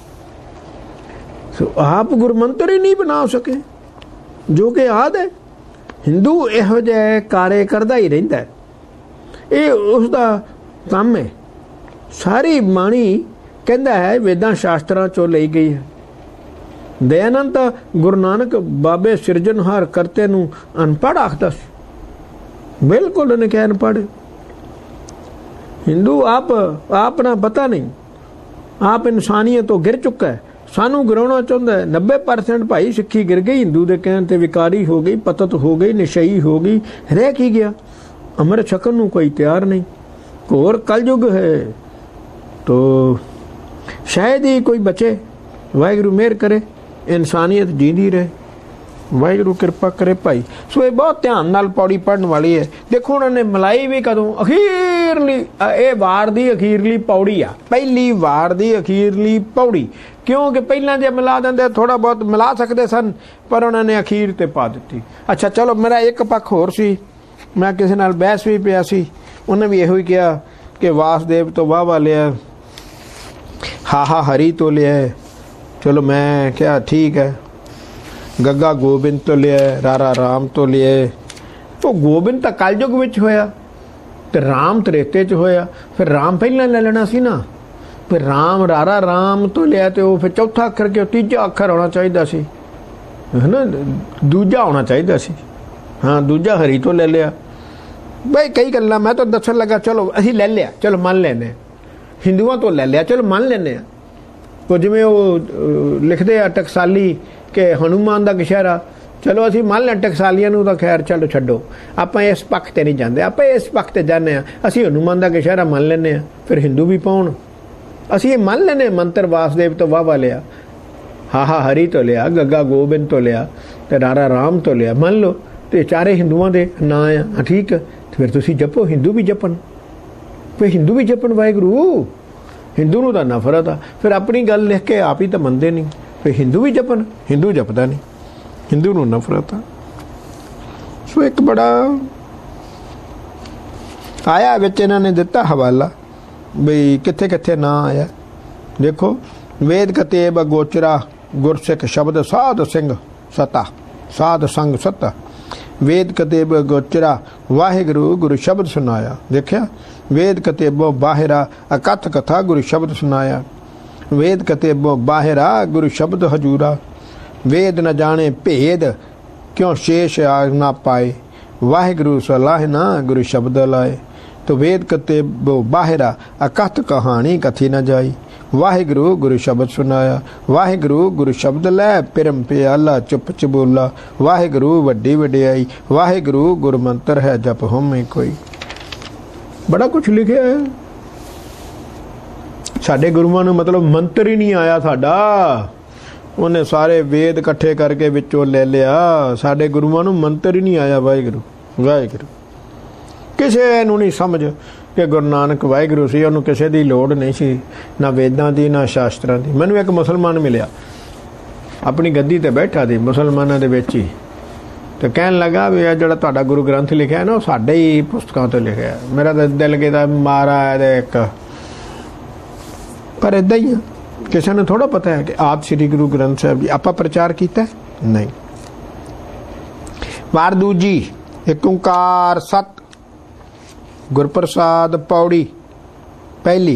सो आप गुरमंत्र ही नहीं बना सके, जो कि आद है। हिंदू इहो जिहे कार्य करता ही रहिंदा है, ये उसका काम है। सारी बाणी कहता है वेदां शास्त्रां चों लई गई है। दयानंद गुरु नानक बाबे सिरजनहार करते नूं अनपढ़ आखदा सी, बिल्कुल उन्हें क्या अनपढ़। हिंदू आप अपना पता नहीं, आप इंसानियत तो गिर चुका है, सानू गिराउणा चाहुंदा है। नब्बे परसेंट भाई सिक्खी गिर गई, हिंदू के कहण ते विकारी हो गई, पतत हो गई, निशई हो गई, रह की गया अमृत छकन नूं कोई तैयार नहीं। घोर कलयुग है, तो शायद ही कोई बचे। वाहिगुरू मेहर करे, इंसानियत जींदी रहे, वाहिगुरू कृपा करे भाई। सो ये बहुत ध्यान नाल पौड़ी पढ़न वाली है। देखो उन्होंने मिलाई भी कदों, अखीरली ये वार दी अखीरली पौड़ी आ, पहली वार दी अखीरली पौड़ी। क्योंकि पहला जो मिला देंगे थोड़ा बहुत मिला सकते सन, पर उन्होंने अखीर ते पा दी। अच्छा चलो, मेरा एक पक्ष होर सी, मैं किसी नाल बहस भी पिया सी, उन्हें भी यही कहा कि वासुदेव तो वाह वाह लिया, हाहा हरी तो लिया। चलो मैं क्या ठीक है, गग्गा गोबिंद तो लिया, रारा राम तो लिया। तो गोबिंद तो कलयुग विच होया, तो राम त्रेते च होया, फिर राम पहला ले लेना सी ना। फिर राम रारा राम तो लिया, तो फिर चौथा अखर क्यों, तीजा अखर होना चाहिए सी, है ना, दूजा होना चाहिए सी। हाँ, दूजा हरी तो ले लिया। भाई कई गल्लां मैं तो दसन लगा, चलो असीं ले लिया, चलो मान लेने। हिंदुओं तो लै लिया, चलो मान लेने आ। वो जिवें वो लिखते आ टकसाली कि हनुमान का कशहरा, चलो असीं मान लें टकसालियां नूं तां खैर चलो छड्डो, आपां इस पक्ष ते नहीं जांदे, आपां इस पक्ष ते जाने आ, असीं हनुमान का कशहरा मान लेने आ, फिर हिंदू भी पाउण। असीं ये मान लेने मंत्र वासदेव तो वाह वाह लिया, हा हा हरी तो लिया, गग्गा गोबिंद तो लिया, ते रारा राम तो लिया, मान लो तो चारे हिंदुओं के नां आ, हाँ ठीक है, तो फिर तुसीं जपो, हिंदू भी जपन, फिर हिंदू भी जपन वाहिगुरू। हिंदू नूं तां नफरत आ, फिर अपनी गल लिख के आप ही तो मनते नहीं, फिर हिंदू भी जपन, हिंदू जपदा नहीं, हिंदू नूं नफरत आ। सो एक बड़ा आया विच इन्हां ने दिता हवाला बई कित्थे कित्थे ना आया। देखो वेद कतेब गोचरा गुरसिख शब्द साध सिंह सता, साध संग सता, वेद कतेब गोचरा वाहिगुरु गुरु शब्द सुनाया। देखिया वेद कतेबो बाहिरा अकथ कथा गुरु शब्द सुनाया, वेद कतेबो बाहिरा गुरु शब्द हजूरा, वेद न जाने भेद क्यों शेष आग ना पाए, वाहिगुरु सलाह ना गुरु शब्द लाए। तो वेद कतेबो बाहिरा अकथ कहानी कथी न जाई, वाहिगुरु गुरु शब्द सुनाया, वाहिगुरु गुरु शब्द लै पिरम प्याला चुप चबोला, वाहिगुरु वड्डी वड्याई, वाहिगुरु गुरु मंत्र है जप होमे कोई। बड़ा कुछ लिखिया है साडे गुरुआं नूं, मतलब मंत्र ही नहीं आया साडा, उन्हें सारे वेद इकट्ठे करके विचों ले लिया, साडे गुरुआं नूं मंत्र ही नहीं आया वाहिगुरु वाहिगुरु। किसे नूं नहीं समझ कि गुरु नानक वाहिगुरु सी, उन्होंने किसी की लोड़ नहीं सी, ना वेदां की ना शास्त्रां की। मैनूं एक मुसलमान मिलिया अपनी गद्दी ते बैठा सी मुसलमानां दे विच ही, तो कहन लगा भी आ जिहड़ा तुहाडा गुरु ग्रंथ लिखिआ है ना, वो साडे ही पुस्तकां तो लिखिआ है। मेरा तो दिल किता मारा है एक, पर इदां ही आ, किसी ने थोड़ा पता है कि आदि श्री गुरु ग्रंथ साहिब जी आपां प्रचार कीता नहीं। वार दूजी एक ओंकार सत गुरप्रसाद पौड़ी पहली,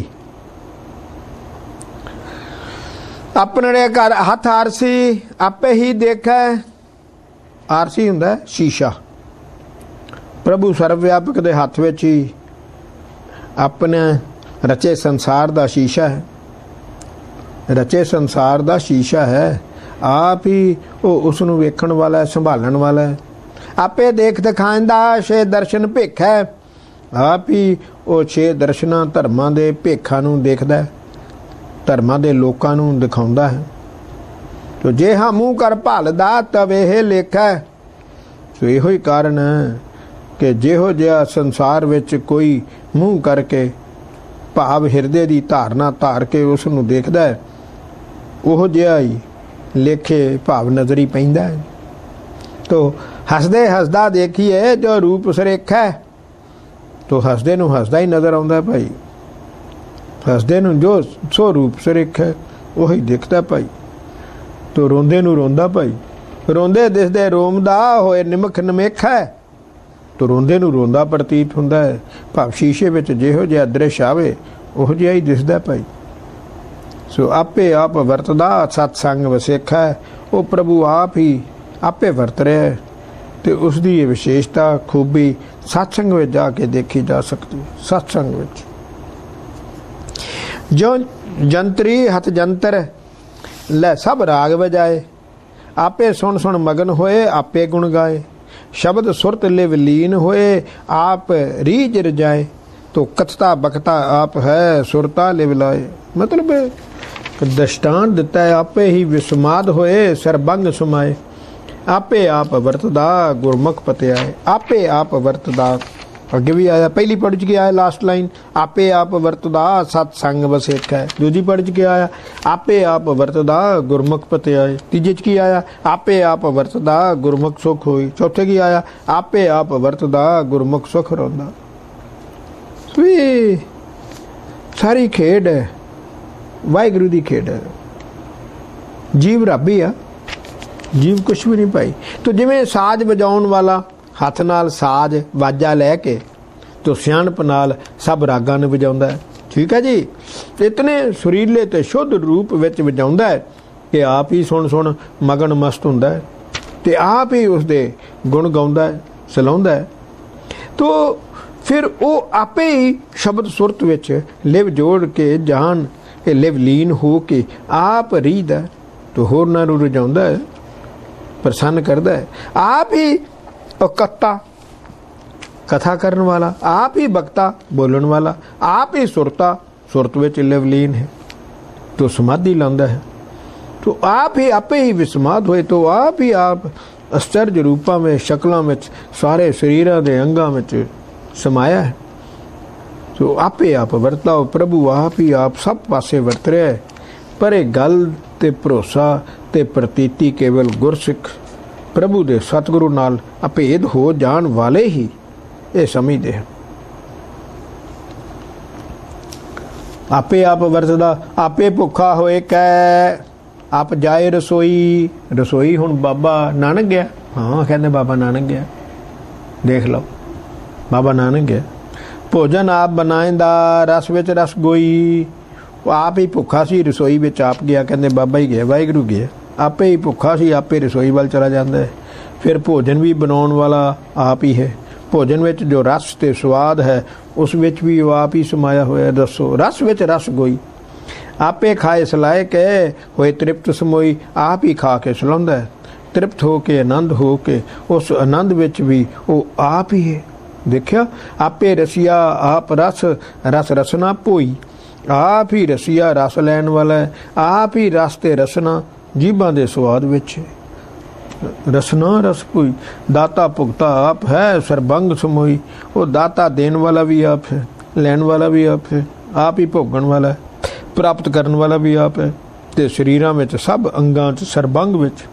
अपने घर हथ आरसी आपे ही देखा, आरसी हुंदा है शीशा, प्रभु सर्वव्यापक दे हथ विच ही अपने रचे संसार दा शीशा है, रचे संसार दा शीशा है, आप ही वो उसनूं वेखण वाला है, संभालण वाला है, आपे देख दिखांदा छे दर्शन भेख है, आप ही वो छे दर्शनां धर्मां दे भेखां नूं देखदा है, धर्मां दे लोकां नूं दिखाउंदा है। तो जे हाँ मूँह कर भालदा तब यह लेखा है। सो इहो ही कारण है कि जिहो जिहा संसार विच कोई मूँह करके भाव हिरदे दी धारना धार के उस नूं देखदा है, उहो जिहा ही लेखे भाव नज़री पैंदा है। तो हसदे हसदा देखिए जो रूप सुरेखा है, तो हसदे नूं हसदा ही नज़र आउंदा भाई, हसदे नूं जो सो रूप सुरेखा है उही दिखदा भाई। तो रोंदे नूं रोंदा भाई, रोंदे दिसदे रोमदा होए निमख नमेखा है, तो रोंदे नूं रोंदा प्रतीत हुंदा है। भाव शीशे विच जिहो जिहा दृश्य आवे उहो जिहा ही दिसदा भाई। सो आपे आप वरतदा सत्संग वसेखा है, वो प्रभु आप ही आपे वरत रहा है, तो उसकी ये विशेषता खूबी सत्संग में जाके देखी जा सकती है। सत्संग में जो जंतरी हथ जंतर लै सब राग बजाए, आपे सुन सुन मगन होए आपे गुण गाए, शब्द सुरत लिव लीन होए आप रीज रजाए, तो कथता बकता आप है सुरता लिव लाए। मतलब दृष्टांत दिता है, आपे ही विस्माद होए सरबंग सुमाए, आपे आप वरतदा गुरमुख पतियाए, आपे आप वरतदा अगे भी आया, पहली पढ़ के आया लास्ट लाइन, आपे आप वरतदा सत्संग वसेखा है। दूजी पढ़ के आया आपे आप वरतदा गुरमुख पतियाए, तीजे च की आया आपे आप वरतदा गुरमुख सुख होई, चौथे की आया आपे आप वरतदा गुरमुख सुख रोंदा। सारी खेड है वाहिगुरू दी खेड है, जीव रब ही आ, जीव कुछ भी नहीं पाई। तो जिवें साज बजाउण वाला हथ नाल साज वाजा लैके तो सियाणप नाल सब रागां नूं वजाउंदा है, ठीक है जी। इतने सुरीले ते शुद्ध रूप विच वजाउंदा है कि आप ही सुन सुन मगन मस्त हुंदा है, ते आप ही उसदे गुण गाउंदा है, सलाउंदा है। तो फिर वो आपे ही शब्द सुरत विच लिव जोड़ के जान ये लिव लीन हो के आप रीदा तो होरनां नूं रजाउंदा है, प्रसन्न करदा है। आप ही कत्ता कथा करन वाला, आप ही बक्ता बोलन वाला, आप ही सुरता सुरत विच लिव लीन है तो समाधि लांदा है। तो आप ही आपे ही विस्माद होए तो आप ही आप आश्चर्य रूपां में शक्लों में सारे शरीरां दे अंगां में समाया है। तो आपे आप वरताओ प्रभु आप ही आप सब पासे वरत रहा है। पर यह गल ते भरोसा ते प्रतीति केवल गुरसिख प्रभु दे सतगुरु नाल अभेद हो जाण वाले ही ये समझते हैं। आपे आप वरतदा आपे भुखा होए कै आप जाए रसोई रसोई हुण बाबा नानक गया, हाँ कहते बाबा नानक गया, देख लो बाबा नानक गया। भोजन आप बनाएंदा रस विच रस गोई, आप ही भुखा सी रसोई विच आप गया, कहते बाबा ही गया वाहिगुरू गया। आपे ही भुखा सी आपे रसोई वाल चला जाता है। फिर भोजन भी बनाउण वाला आप ही है। भोजन विच जो रस ते स्वाद है उस विच भी वो आप ही समाया होया। दसो रस विच रस गोई, आपे खाए सलाए के होए तृप्त समोई, आप ही खा के सलाउंदा है। तृप्त हो के आनंद हो के उस आनंद विच भी वो आप ही है। देखिया आपे रसिया आप रस रस रसना पोई, आप ही रसिया रस लैन वाला है। आप ही रस ते रसना जीभां दे स्वाद विच रसना रस पोई। दाता भुगता आप है सरबंग समोई, वो दाता देन वाला भी आप है, लैन वाला भी आप है, आप ही भोगण वाला है, प्राप्त करने वाला भी आप है। ते शरीरां विच सब अंगां च सरबंग विच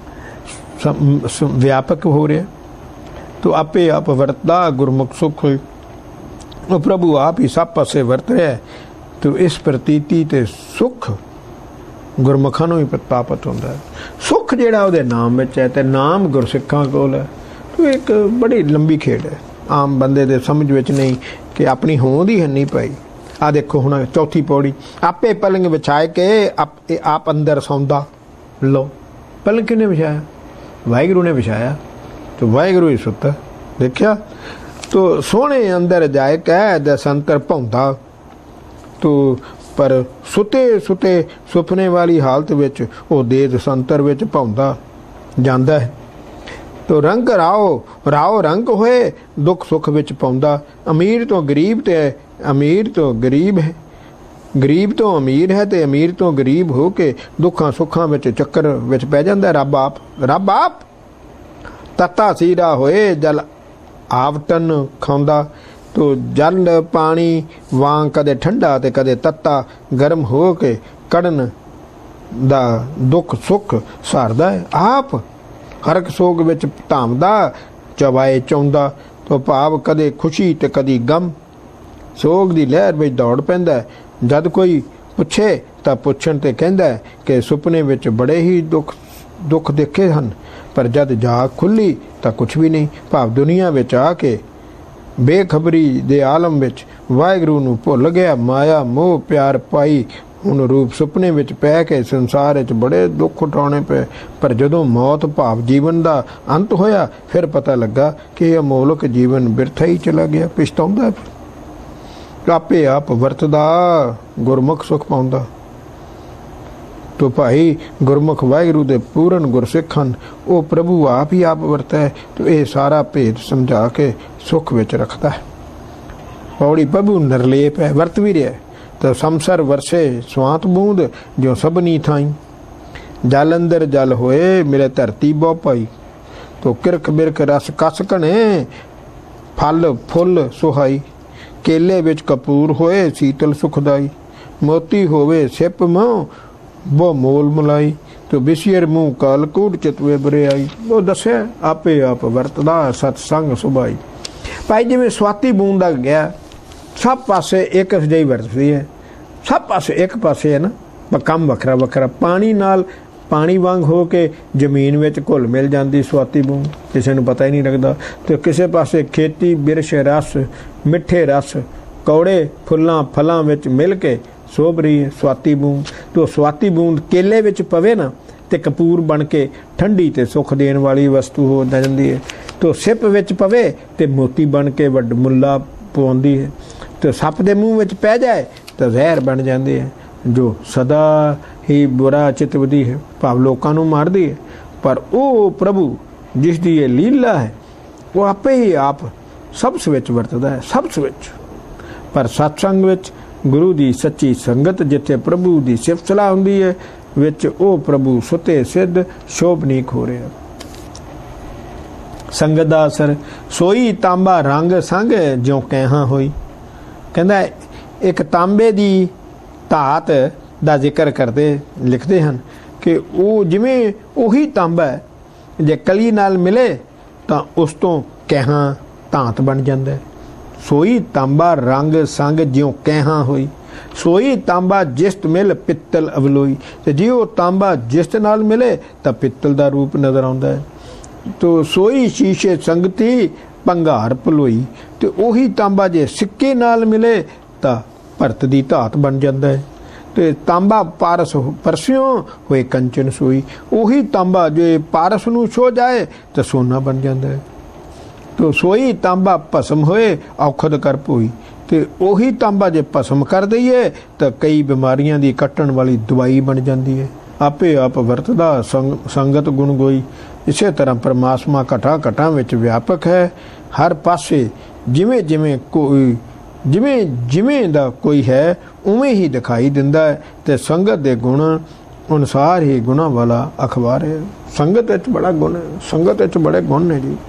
व्यापक हो रहा। तो आपे आप वरतदा गुरमुख सुख होए, वो प्रभु आप ही सब पासे वरत रहा है। तो इस प्रतीति ते सुख गुरमुखां नूं ही प्राप्त होंदा है। सुख जिहड़ा उहदे नाम विच है ते नाम गुरसिखां कोल है। तो एक बड़ी लंबी खेड है, आम बंदे दे समझ विच नहीं कि अपनी होंद ही है नहीं पाई। आ देखो हुण चौथी पौड़ी, आपे पलंग विछाए के आप, आप अंदर सौंदा। लो पलंग किने विछाया? वाहिगुरू ने विछाया। तो वाहिगुरू ही सुता। देखिया तो सोहणे अंदर जाए कह दस अंतर भौंदा। तो पर सुते सुते सुपने वाली हालत विच वो देद संतर विच भौंदा जांदा है। तो रंग राओ राओ रंग होए दुख सुख विच पाउंदा। अमीर तो गरीब ते अमीर तो गरीब है, गरीब तो अमीर है ते अमीर तो गरीब हो के दुखां सुखां विच चक्कर विच पै जांदा। रब आप रब आप तत्ता सीरा होए जल आवटन खांदा। तो जल पानी वांग कदे ठंडा ते कदे तत्ता गर्म हो के कड़न दा दुख सुख सारदा है। आप हरक सोग विच धामदा चवाए चौंदा। तो भाव कदे खुशी ते कदी गम सोग दी लहर विच दौड़ पैंदा है। जद कोई पुछे तां पुछण ते कहंदा है कि सुपने विच बड़े ही दुख दुख देखे हन, पर जद जाग खुली तां कुछ भी नहीं। भाव दुनिया विच आके बेखबरी दे आलम विच वाहिगुरू नूं भुल गया, माया मोह प्यार पाई हुण रूप सुपने विच पै के संसार विच बड़े दुख उठाने पे। पर जदों मौत भाव जीवन दा अंत होया फिर पता लगा कि अमोलक जीवन बिरथा ही चला गया। पछताउंदा आपे आप वरतदा गुरमुख सुख पाउंदा। तो भाई गुरमुख वाहिगुरू दे पूरन गुरसिख हन, वो प्रभु आप ही आप वरता है। तो ये सारा भेद समझा के सुख विच रखता है। पौड़ी प्रभु निर्लेप है, वरत भी रहा है। तो समसर वरसे स्वात बूंद जो सबनी थाई, जल अंदर जल होए मेरे धरती बहु पाई। तो किरक बिरक रस कस घने फल फुल सुहाई, केले विच कपूर होए शीतल सुखदाई, मोती होवे सिप मोह बो मोल मलाई। तो बिसियर मुँह कालकूट चितवे बरे आई। वो दस्या आपे आप वरतदा सतसंग सुभाई। भाई जिवें स्वाति बूंद आ गया सब पासे एक जही वरतदी है, सब पासे एक पासे है ना, पर कम वखरा वखरा। पानी नाल पानी वांग हो के जमीन विच घुल मिल जाती स्वाति बूंद, किसी नूं पता ही नहीं लगता। तो किसी पासे खेती बिरछ रस मिठे रस कौड़े फुल्लां फलां विच मिल के शोभ रही है स्वाति बूंद। तो स्वाति बूंद केले विच पवे ना ते कपूर बन के ठंडी ते सुख देने वाली वस्तु हो जाती है। तो सिप विच पवे ते मोती बन के वड मुला ਪਵਾਉਂਦੀ ਹੈ। ਤੇ ਸੱਪ ਦੇ ਮੂੰਹ ਵਿੱਚ ਪੈ ਜਾਏ ਤਾਂ ਜ਼ਹਿਰ ਬਣ ਜਾਂਦੇ ਹੈ, ਜੋ ਸਦਾ ਹੀ ਬੁਰਾ ਚਿਤਵਦੀ ਹੈ, ਭਾਵ ਲੋਕਾਂ ਨੂੰ ਮਾਰਦੀ ਹੈ। ਪਰ ਉਹ ਪ੍ਰਭੂ ਜਿਸ ਦੀ ਇਹ ਲੀਲਾ ਹੈ, ਉਹ ਆਪੇ ਹੀ ਆਪ ਸਬਸ ਵਿੱਚ ਵਰਤਦਾ ਹੈ, ਸਬਸ ਵਿੱਚ। ਪਰ ਸਤਸੰਗ ਵਿੱਚ ਗੁਰੂ ਦੀ ਸੱਚੀ ਸੰਗਤ, ਜਿੱਥੇ ਪ੍ਰਭੂ ਦੀ ਸਿਫਤ ਸਲਾਹ ਹੁੰਦੀ ਹੈ, ਵਿੱਚ ਉਹ ਪ੍ਰਭੂ ਸੁਤੇ ਸਿੱਧ ਸ਼ੋਭਨੀਕ ਹੋ ਰਿਹਾ। ਸੰਗਤ ਦਾ ਅਸਰ ਸੋਈ ਤਾਂਬਾ ਰੰਗ ਸੰਗ ਜਿਉਂ ਕਹਿਹਾਂ ਹੋਈ। ਕਹਿੰਦਾ ਇੱਕ ਤਾਂਬੇ ਦੀ ਧਾਤ ਦਾ ਜ਼ਿਕਰ ਕਰਦੇ ਲਿਖਦੇ ਹਨ ਕਿ ਉਹ ਜਿਵੇਂ ਉਹੀ ਤਾਂਬਾ ਹੈ, ਜੇ ਕਲੀ ਨਾਲ ਮਿਲੇ ਤਾਂ ਉਸ ਤੋਂ ਕਹਿਹਾਂ ਧਾਤ ਬਣ ਜਾਂਦਾ ਹੈ। ਸੋਈ ਤਾਂਬਾ ਰੰਗ ਸੰਗ ਜਿਉਂ ਕਹਿਹਾਂ ਹੋਈ, ਸੋਈ ਤਾਂਬਾ ਜਿਸਤ ਮਿਲ ਪਿੱਤਲ ਅਵਲੋਈ। ਤੇ ਜੇ ਉਹ ਤਾਂਬਾ ਜਿਸਤ ਨਾਲ ਮਿਲੇ ਤਾਂ ਪਿੱਤਲ ਦਾ ਰੂਪ ਨਜ਼ਰ ਆਉਂਦਾ ਹੈ। ਤੋ ਸੋਈ ਸ਼ੀਸ਼ੇ ਸੰਗਤੀ ਭੰਗਾਰ ਭਲੋਈ। ਤੇ ਉਹੀ ਤਾਂਬਾ ਜੇ ਸਿੱਕੇ ਨਾਲ ਮਿਲੇ ਤਾਂ ਭਰਤ ਦੀ ਧਾਤ ਬਣ ਜਾਂਦਾ ਹੈ। ਤੇ ਤਾਂਬਾ ਪਾਰਸ ਪਰਸਿਓਂ ਹੋਏ ਕੰਚਨ ਸੋਈ। ਉਹੀ ਤਾਂਬਾ ਜੇ ਪਾਰਸ ਨੂੰ ਛੋ ਜਾਏ ਤਾਂ ਸੋਨਾ ਬਣ ਜਾਂਦਾ ਹੈ। ਤੋ ਸੋਈ ਤਾਂਬਾ ਭਸਮ ਹੋਏ ਔਖਦ ਕਰ ਭੋਈ। ਤੇ ਉਹੀ ਤਾਂਬਾ ਜੇ ਭਸਮ ਕਰ ਦਈਏ ਤਾਂ ਕਈ ਬਿਮਾਰੀਆਂ ਦੀ ਕੱਟਣ ਵਾਲੀ ਦਵਾਈ ਬਣ ਜਾਂਦੀ ਹੈ। ਆਪੇ ਆਪ ਵਰਤਦਾ ਸੰਗ ਸੰਗਤ ਗੁਣ ਗੋਈ। ਇਸੇ ਤਰ੍ਹਾਂ ਪਰਮਾਤਮਾ ਘਟਾ ਘਟਾਂ ਵਿੱਚ ਵਿਆਪਕ ਹੈ, ਹਰ ਪਾਸੇ ਜਿਵੇਂ ਜਿਵੇਂ ਕੋਈ ਜਿਵੇਂ ਜਿਵੇਂ ਦਾ ਕੋਈ ਹੈ ਉਵੇਂ ਹੀ ਦਿਖਾਈ ਦਿੰਦਾ ਹੈ। ਤੇ ਸੰਗਤ ਦੇ ਗੁਣ ਅਨੁਸਾਰ ਹੀ ਗੁਣਾਂ ਵਾਲਾ ਅਖਬਾਰ ਹੈ। ਸੰਗਤ ਵਿੱਚ ਬੜਾ ਗੁਣ ਹੈ, ਸੰਗਤ ਵਿੱਚ ਬੜੇ ਗੁਣ ਨੇ ਜੀ।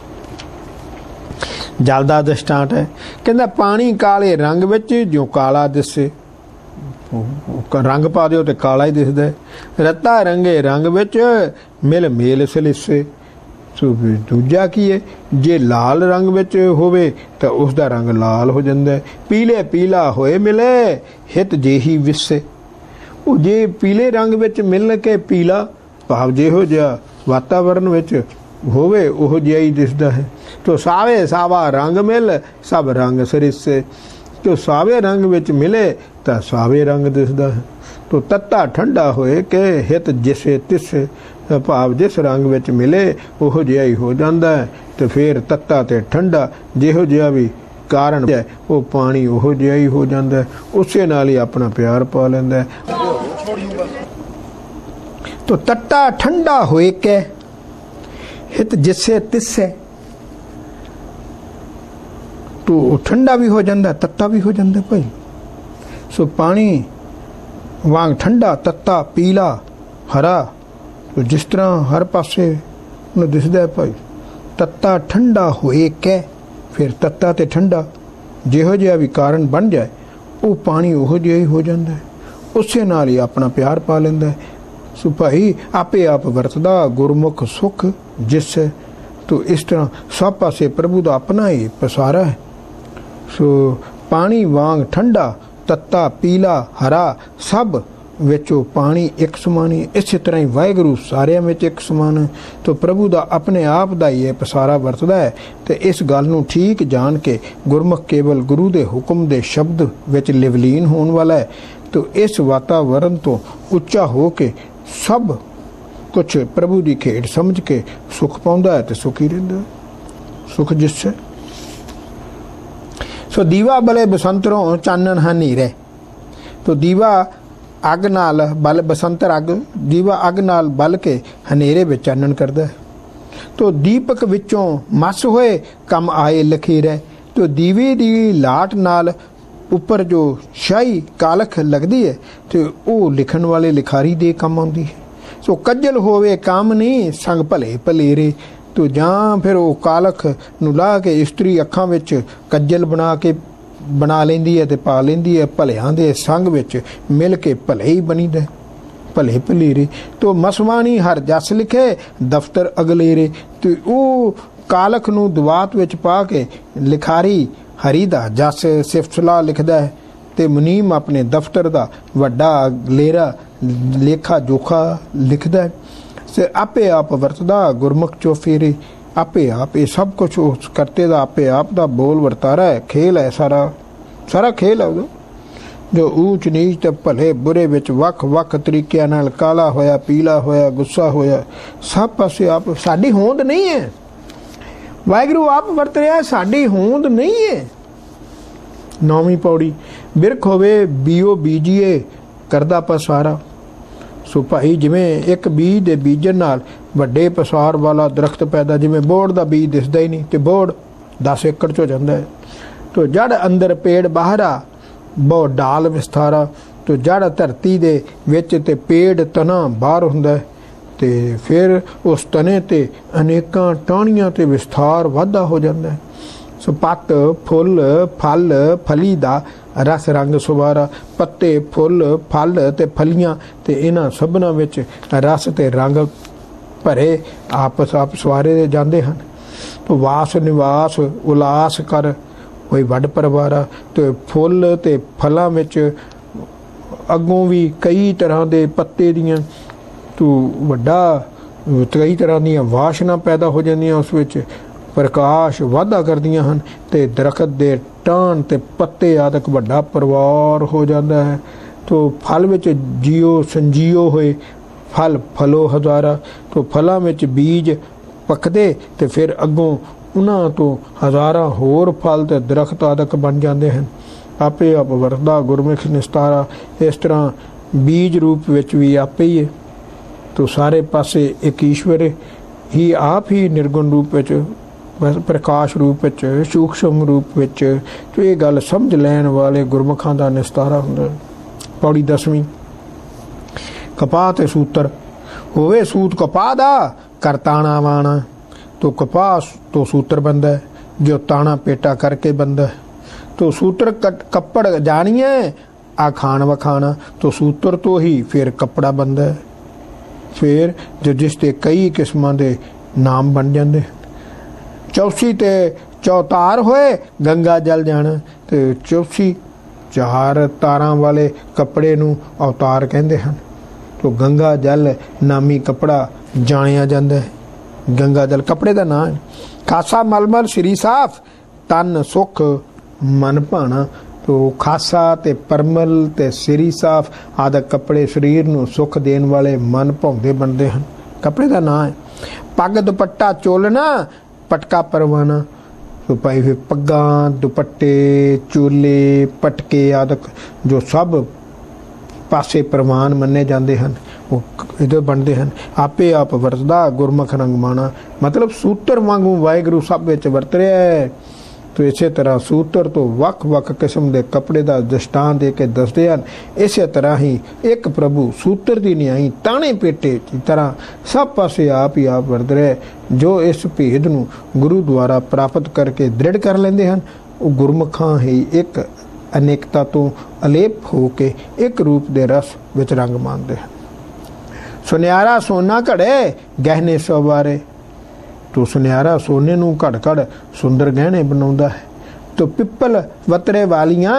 ਜਲ ਦਾ ਦ੍ਰਿਸ਼ਟਾਂਤ ਹੈ, ਕਹਿੰਦਾ ਪਾਣੀ ਕਾਲੇ ਰੰਗ ਵਿੱਚ ਜਿਉਂ ਕਾਲਾ ਦਿਸੇ। ਰੰਗ ਪਾ ਦਿਓ ਤੇ ਕਾਲਾ ਹੀ ਦਿਸਦਾ। ਰੱਤਾ ਰੰਗੇ ਰੰਗ ਵਿੱਚ ਮਿਲ ਮੇਲ ਸਲਿੱਸੇ। ਸੋ ਦੂਜਾ ਕੀ ਹੈ, ਜੇ ਲਾਲ ਰੰਗ ਵਿੱਚ ਹੋਵੇ ਤਾਂ ਉਸ ਦਾ ਰੰਗ ਲਾਲ ਹੋ ਜਾਂਦਾ। ਪੀਲੇ ਪੀਲਾ ਹੋਏ ਮਿਲੇ ਹਿਤ ਜਿਹੀ ਵਿਸੇ। ਉਹ ਜੇ ਪੀਲੇ ਰੰਗ ਵਿੱਚ ਮਿਲ ਕੇ ਪੀਲਾ, ਭਾਵ ਜਿਹੋ ਜਿਹਾ ਵਾਤਾਵਰਨ ਵਿੱਚ ਹੋਵੇ ਉਹ ਜਿਹਾ ਹੀ ਦਿਸਦਾ ਹੈ। ਤੋ ਸਾਵੇ ਸਾਵਾ ਰੰਗ ਮਿਲ ਸਭ ਰੰਗ ਸਰਿਸੇ। ਜੋ ਸਾਵੇ ਰੰਗ ਵਿੱਚ ਮਿਲੇ ਤਾਂ ਸਾਵੇ ਰੰਗ ਦਿਸਦਾ ਹੈ। ਤੋ ਤੱਤਾ ਠੰਡਾ ਹੋਏ ਕਿ ਹਿਤ ਜਿਸੇ ਤਿਸੇ, ਭਾਵ ਜਿਸ ਰੰਗ ਵਿੱਚ ਮਿਲੇ ਉਹ ਜਿਹਾ ਹੀ ਹੋ ਜਾਂਦਾ ਹੈ। ਤੇ ਫਿਰ ਤੱਤਾ ਤੇ ਠੰਡਾ ਜਿਹੋ ਜਿਹਾ ਵੀ ਕਾਰਨ ਹੈ ਉਹ ਪਾਣੀ ਉਹ ਜਿਹਾ ਹੀ ਹੋ ਜਾਂਦਾ ਹੈ। ਉਸੇ ਨਾਲ ਹੀ ਆਪਣਾ ਪਿਆਰ ਪਾ ਲੈਂਦਾ ਹੈ। ਤੋ ਤੱਤਾ ਠੰਡਾ ਹੋਏ ਕਿ ਹਿਤ ਜਿਸੇ ਤਿਸੇ। ਤੋ ਠੰਡਾ ਵੀ ਹੋ ਜਾਂਦਾ, ਤੱਤਾ ਵੀ ਹੋ ਜਾਂਦਾ ਭਾਈ। ਸੋ ਪਾਣੀ ਵਾਂਗ ਠੰਡਾ, ਤੱਤਾ, ਪੀਲਾ, ਹਰਾ, ਜਿਸ ਤਰ੍ਹਾਂ ਹਰ ਪਾਸੇ ਨੂੰ ਦਿਸਦਾ ਹੈ ਭਾਈ। ਤੱਤਾ ਠੰਡਾ ਹੋਏ ਕਿ, ਫਿਰ ਤੱਤਾ ਤੇ ਠੰਡਾ ਜਿਹੋ ਜਿਹਾ ਵੀ ਕਾਰਨ ਬਣ ਜਾਏ ਉਹ ਪਾਣੀ ਉਹੋ ਜਿਹਾ ਹੀ ਹੋ ਜਾਂਦਾ ਹੈ। ਉਸੇ ਨਾਲ ਹੀ ਆਪਣਾ ਪਿਆਰ ਪਾ ਲੈਂਦਾ ਹੈ। ਸੋ ਭਾਈ ਆਪੇ ਆਪ ਵਰਤਦਾ ਗੁਰਮੁਖ ਸੁਖ ਜਿਸ। ਤੋ ਇਸ ਤਰ੍ਹਾਂ ਸਭ ਪਾਸੇ ਪ੍ਰਭੂ ਦਾ ਆਪਣਾ ਹੀ ਪਸਾਰਾ ਹੈ। ਸੋ ਪਾਣੀ ਵਾਂਗ ਠੰਡਾ, ਤੱਤਾ, ਪੀਲਾ, ਹਰਾ ਸਭ ਵਿੱਚੋਂ ਪਾਣੀ ਇੱਕ ਸਮਾਨ ਹੀ। ਇਸੇ ਤਰ੍ਹਾਂ ਹੀ ਵਾਹਿਗੁਰੂ ਸਾਰਿਆਂ ਵਿੱਚ ਇੱਕ ਸਮਾਨ ਹੈ। ਤੋ ਪ੍ਰਭੂ ਦਾ ਆਪਣੇ ਆਪ ਦਾ ਹੀ ਇਹ ਪਸਾਰਾ ਵਰਤਦਾ ਹੈ। ਤੇ ਇਸ ਗੱਲ ਨੂੰ ਠੀਕ ਜਾਣ ਕੇ ਗੁਰਮੁਖ ਕੇਵਲ ਗੁਰੂ ਦੇ ਹੁਕਮ ਦੇ ਸ਼ਬਦ ਵਿੱਚ ਲਿਵਲੀਨ ਹੋਣ ਵਾਲਾ ਹੈ। ਤੋ ਇਸ ਵਾਤਾਵਰਨ ਤੋਂ ਉੱਚਾ ਹੋ ਕੇ ਸਭ ਕੁਛ ਪ੍ਰਭੂ ਦੀ ਖੇਡ ਸਮਝ ਕੇ ਸੁਖ ਪਾਉਂਦਾ ਹੈ ਤੇ ਸੁਖੀ ਰਹਿੰਦਾ। ਸੁਖ ਜਿਸ ਹੈ। ਸੋ ਦੀਵਾ ਬਲੇ ਬਸੰਤਰੋਂ ਚਾਨਣ ਹਨੇਰੇ। ਤੋ ਦੀਵਾ ਅੱਗ ਨਾਲ ਬਲ, ਬਸੰਤਰ ਅੱਗ, ਦੀਵਾ ਅੱਗ ਨਾਲ ਬਲ ਕੇ ਹਨੇਰੇ ਵਿੱਚ ਚਾਨਣ ਕਰਦਾ ਹੈ। ਤੋ ਦੀਪਕ ਵਿੱਚੋਂ ਮਸ ਹੋਏ ਕੰਮ ਆਏ ਲਖੀਰੇ। ਤੋ ਦੀਵੇ ਦੀ ਲਾਟ ਨਾਲ ਉੱਪਰ ਜੋ ਸ਼ਾਹੀ ਕਾਲਖ ਲੱਗਦੀ ਹੈ ਤੇ ਉਹ ਲਿਖਣ ਵਾਲੇ ਲਿਖਾਰੀ ਦੇ ਕੰਮ ਆਉਂਦੀ ਹੈ। ਸੋ ਕੱਜਲ ਹੋਵੇ ਕੰਮ ਨਹੀਂ ਸੰਗ ਭਲੇ ਭਲੇਰੇ। ਤੋ ਜਾਂ ਫਿਰ ਉਹ ਕਾਲਖ ਨੂੰ ਲਾ ਕੇ ਇਸਤਰੀ ਅੱਖਾਂ ਵਿੱਚ ਕੱਜਲ ਬਣਾ ਕੇ ਬਣਾ ਲੈਂਦੀ ਹੈ ਤੇ ਪਾ ਲੈਂਦੀ ਹੈ। ਭਲਿਆਂ ਦੇ ਸੰਗ ਵਿੱਚ ਮਿਲ ਕੇ ਭਲੇ ਹੀ ਬਣੀਦਾ, ਭਲੇ ਭਲੇਰੇ। ਤੋ ਮਸਵਾਣੀ ਹਰ ਜਸ ਲਿਖੇ ਦਫ਼ਤਰ ਅਗਲੇਰੇ। ਤੇ ਉਹ ਕਾਲਖ ਨੂੰ ਦਵਾਤ ਵਿੱਚ ਪਾ ਕੇ ਲਿਖਾਰੀ ਹਰੀ ਦਾ ਜਸ ਸਿਫਤ ਸਲਾਹ ਲਿਖਦਾ ਹੈ ਤੇ ਮੁਨੀਮ ਆਪਣੇ ਦਫ਼ਤਰ ਦਾ ਵੱਡਾ ਲੇਰਾ ਲੇਖਾ ਜੋਖਾ ਲਿਖਦਾ ਹੈ। ਤੇ ਆਪੇ ਆਪ ਵਰਤਦਾ ਗੁਰਮੁਖ ਚੋ ਫੇਰੇ। ਆਪੇ ਆਪ ਇਹ ਸਭ ਕੁਛ ਉਸ ਕਰਤੇ ਦਾ ਆਪੇ ਆਪ ਦਾ ਬੋਲ ਵਰਤਾਰਾ ਹੈ, ਖੇਲ ਹੈ, ਸਾਰਾ ਸਾਰਾ ਖੇਲ ਹੈ ਉਹਦਾ। ਜੋ ਊਚ ਨੀਚ ਤੇ ਭਲੇ ਬੁਰੇ ਵਿੱਚ ਵੱਖ ਵੱਖ ਤਰੀਕਿਆਂ ਨਾਲ ਕਾਲਾ ਹੋਇਆ, ਪੀਲਾ ਹੋਇਆ, ਗੁੱਸਾ ਹੋਇਆ, ਸਭ ਪਾਸੇ ਆਪ। ਸਾਡੀ ਹੋਂਦ ਨਹੀਂ ਹੈ, ਵਾਹਿਗੁਰੂ ਆਪ ਵਰਤ ਰਿਹਾ, ਸਾਡੀ ਹੋਂਦ ਨਹੀਂ ਹੈ। नौवीं पौड़ी, बिरख होवे बीओ बीजीए करदा पसारा। सो भाई जिवें एक बीज दे बीजन नाल वड्डे पसार वाला दरख्त पैदा, जिवें बोड़ दा बीज दिसदा ही नहीं ते बोड़ दस एकड़ च हो जांदा है। तो जड़ अंदर पेड़ बाहरा बहु डाल विस्तारा। तो जड़ धरती दे विच ते पेड़ तना बाहर हुंदा है ते फिर उस तने ते अनेकां टाहणियां ते विस्तार वाधा हो जांदा है। सो पत्त फुल फल फली दा रस रंग सुवारा। पत्ते फुल फल ते फलियां ते इन्हां सबना विच रस ते रंग भरे आपस आप सवारे जांदे हन। तो वास निवास उलास कर कोई वड परवारा। तो फुल ते फलां विच अगों भी कई तरह दे पत्ते दियां तो वड्डा कई तरह दियां वाशना पैदा हो जांदियां, उस विच प्रकाश वाधा करदियां हन ते दरखत दे टाण ते पत्ते आदक वड्डा परिवार हो जाता है। तो फल विच जियो संजियो होए फल फलो हज़ारा। तो फलां विच बीज पकदे ते फिर अगों उन्हां तो हज़ारां होर फल ते दरख्त आदक बन जाते हैं। आपे आप वरदा गुरमुख निस्तारा। इस तरह बीज रूप विच भी आपे ही है। तो सारे पासे एक ईश्वर ही आप ही निर्गुण रूप विच प्रकाश रूप विच सूक्ष्म रूप विच। तो ये गल समझ लैन वाले गुरमुखां दा निस्तारा हुंदा है। पौड़ी दसवीं, कपाह ते सूत्र होवे सूत कपाह दा कर ताणा वाणा। तो कपाह तो सूत्र बनदा है जो ताणा पेटा करके बनदा है। तो सूत्र कपड़ जानिए आ खान वखाना। तो सूत्र तो ही फिर कपड़ा बनदा है। फिर जो जिसते कई किस्मां दे नाम बन जाते। चौसी ते चौतार होए गंगा जल जाना। तो चौसी चार तारां वाले कपड़े नूं अवतार कहंदे हन। तो गंगा जल नामी कपड़ा जानिया जाता है। गंगा जल कपड़े का नाम है। खासा मलमल श्री साफ तन सुख मन भाना। तो खासा ते परमल ते सिरी साफ आदि कपड़े शरीर नूं सुख देने वाले मन भाउंदे बनते हैं। कपड़े का नाम है। पग दुपट्टा चोलना पटका परवाना। तो भाई फिर पग्गा दुपट्टे चोले पटके आदि जो सब पासे प्रवान मन्ने जाते हैं वो इधर बनते हैं। आपे आप वरतदा गुरमुख रंग माना। मतलब सूत्र वांगू वाहिगुरू सब विच वरत रहा है। तो इस तरह सूत्र तो वख वख किस्म के कपड़े का दृष्टांत दे के दसते हैं। इस तरह ही एक प्रभु सूत्र की न्याई ताने पेटे की तरह सब पासे आप ही आप वरत रहे। जो इस भेद नूं गुरु द्वारा प्राप्त करके दृढ़ कर लेंदे हैं वो गुरमुखां ही एक अनेकता तो अलेप होके एक रूप दे रस विच रंग मानते हैं। सुनियारा सोना घड़े गहने सवारे। तो सुनियारा सोने नूं घड़ घड़ सुंदर गहने बनाउंदा है। तो पिप्पल वतरे वालियां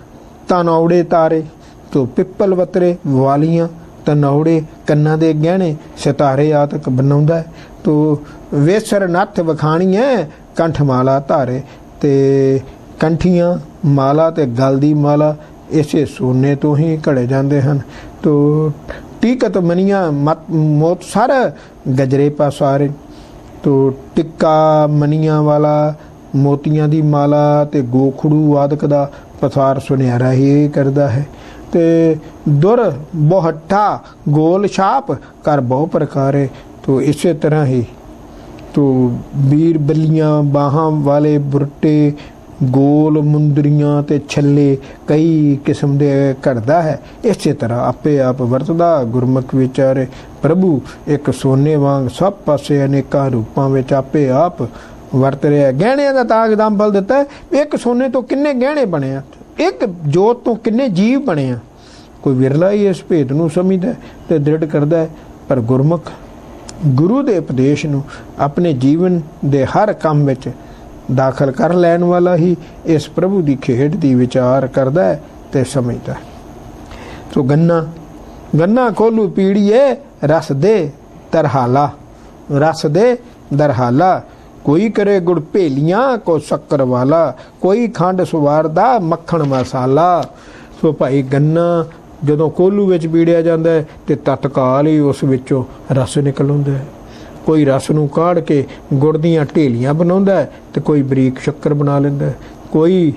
तनौड़े तारे। तो पिप्पल वतरे वालियां तनौड़े कन्ना दे गहने सितारे आदक बनाउंदा है। तो वेसर नथ वखाणीए कंठ माला धारे। ते कंठियां माला ते गल दी माला इसे सोने तो ही घड़े जाते हैं। तो टीकत मनिया मत मोत सर गजरे पासारे। तो टिक्का मनिया वाला मोतियां दी माला ते गोखड़ू आदक दा पसार सुनियारा ही करदा है। ते दुर बहुठा गोल छाप कर बहु प्रकारे। तो इसे तरह ही तो बीर बलियां बाहां वाले बुरटे गोल मुंदरियां ते छल्ले कई किस्म दे करदा है। इस तरह आपे आप वरतदा गुरमुख विचारे प्रभु एक सोने वांग सब पासे अनेका रूपां विच आपे आप वरत रहा है। गहणियां दा तां एग्जाम्पल दिता है। एक सोने तो किन्ने गहणे बने, एक जोत तो किन्ने जीव बने। कोई विरला ही इस भेद नूं समझदा ते दृढ़ करदा है। पर गुरमुख गुरु दे उपदेश नूं अपने जीवन दे हर काम विच दाखल कर लैन वाला ही इस प्रभु की खेड की विचार करता है ते समझता है। तो गन्ना गन्ना खोलू पीड़िए रस दे तरहाला। रस दे दरहाला। कोई करे गुड़ भेलियां को शक्कर वाला। कोई खंड सुवारदा मक्खन मसाला। सो भाई गन्ना जदों कोलू विच पीड़िया जाता है तो तत्काल ही उस विचों रस निकल आउंदा है। कोई रस नूं काढ़ के गुड़ दीयां ढेलियां बनाउंदा है ते कोई बरीक शक्कर बना लैंदा है। कोई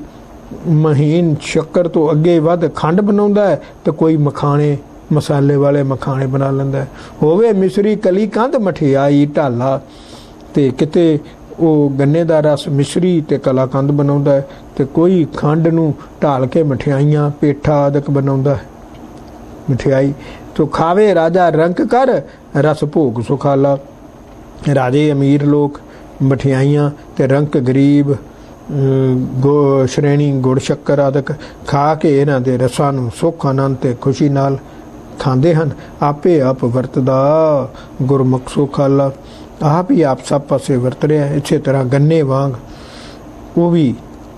महीन शक्कर तो अगे वध खंड बनाउंदा है तो कोई मखाने मसाले वाले मखाने बना लैंदा है। होवे मिसरी कली कंध मठियाई ढाला ते किते ਉਹ गन्ने ਦਾ रस मिश्री ते कलाकंद बनाउंदा है ते कोई खंड नूं ढाल के मठियाइयां पेठा आदक बनाउंदा है मिठाई। तो खावे राजा रंक कर रस भोग सुखाला। राजे अमीर लोग मठियाइयां ते रंक गरीब गो श्रेणी गुड़ शक्कर आदक खा के इन्हां दे रसां नूं सुख आनंद ते खुशी नाल खांदे हन। आपे आप वरतदा गुरमुख सुखाला। आप ही आप सब पासे वरत रहा है। इसे तरह गन्ने वांग वो भी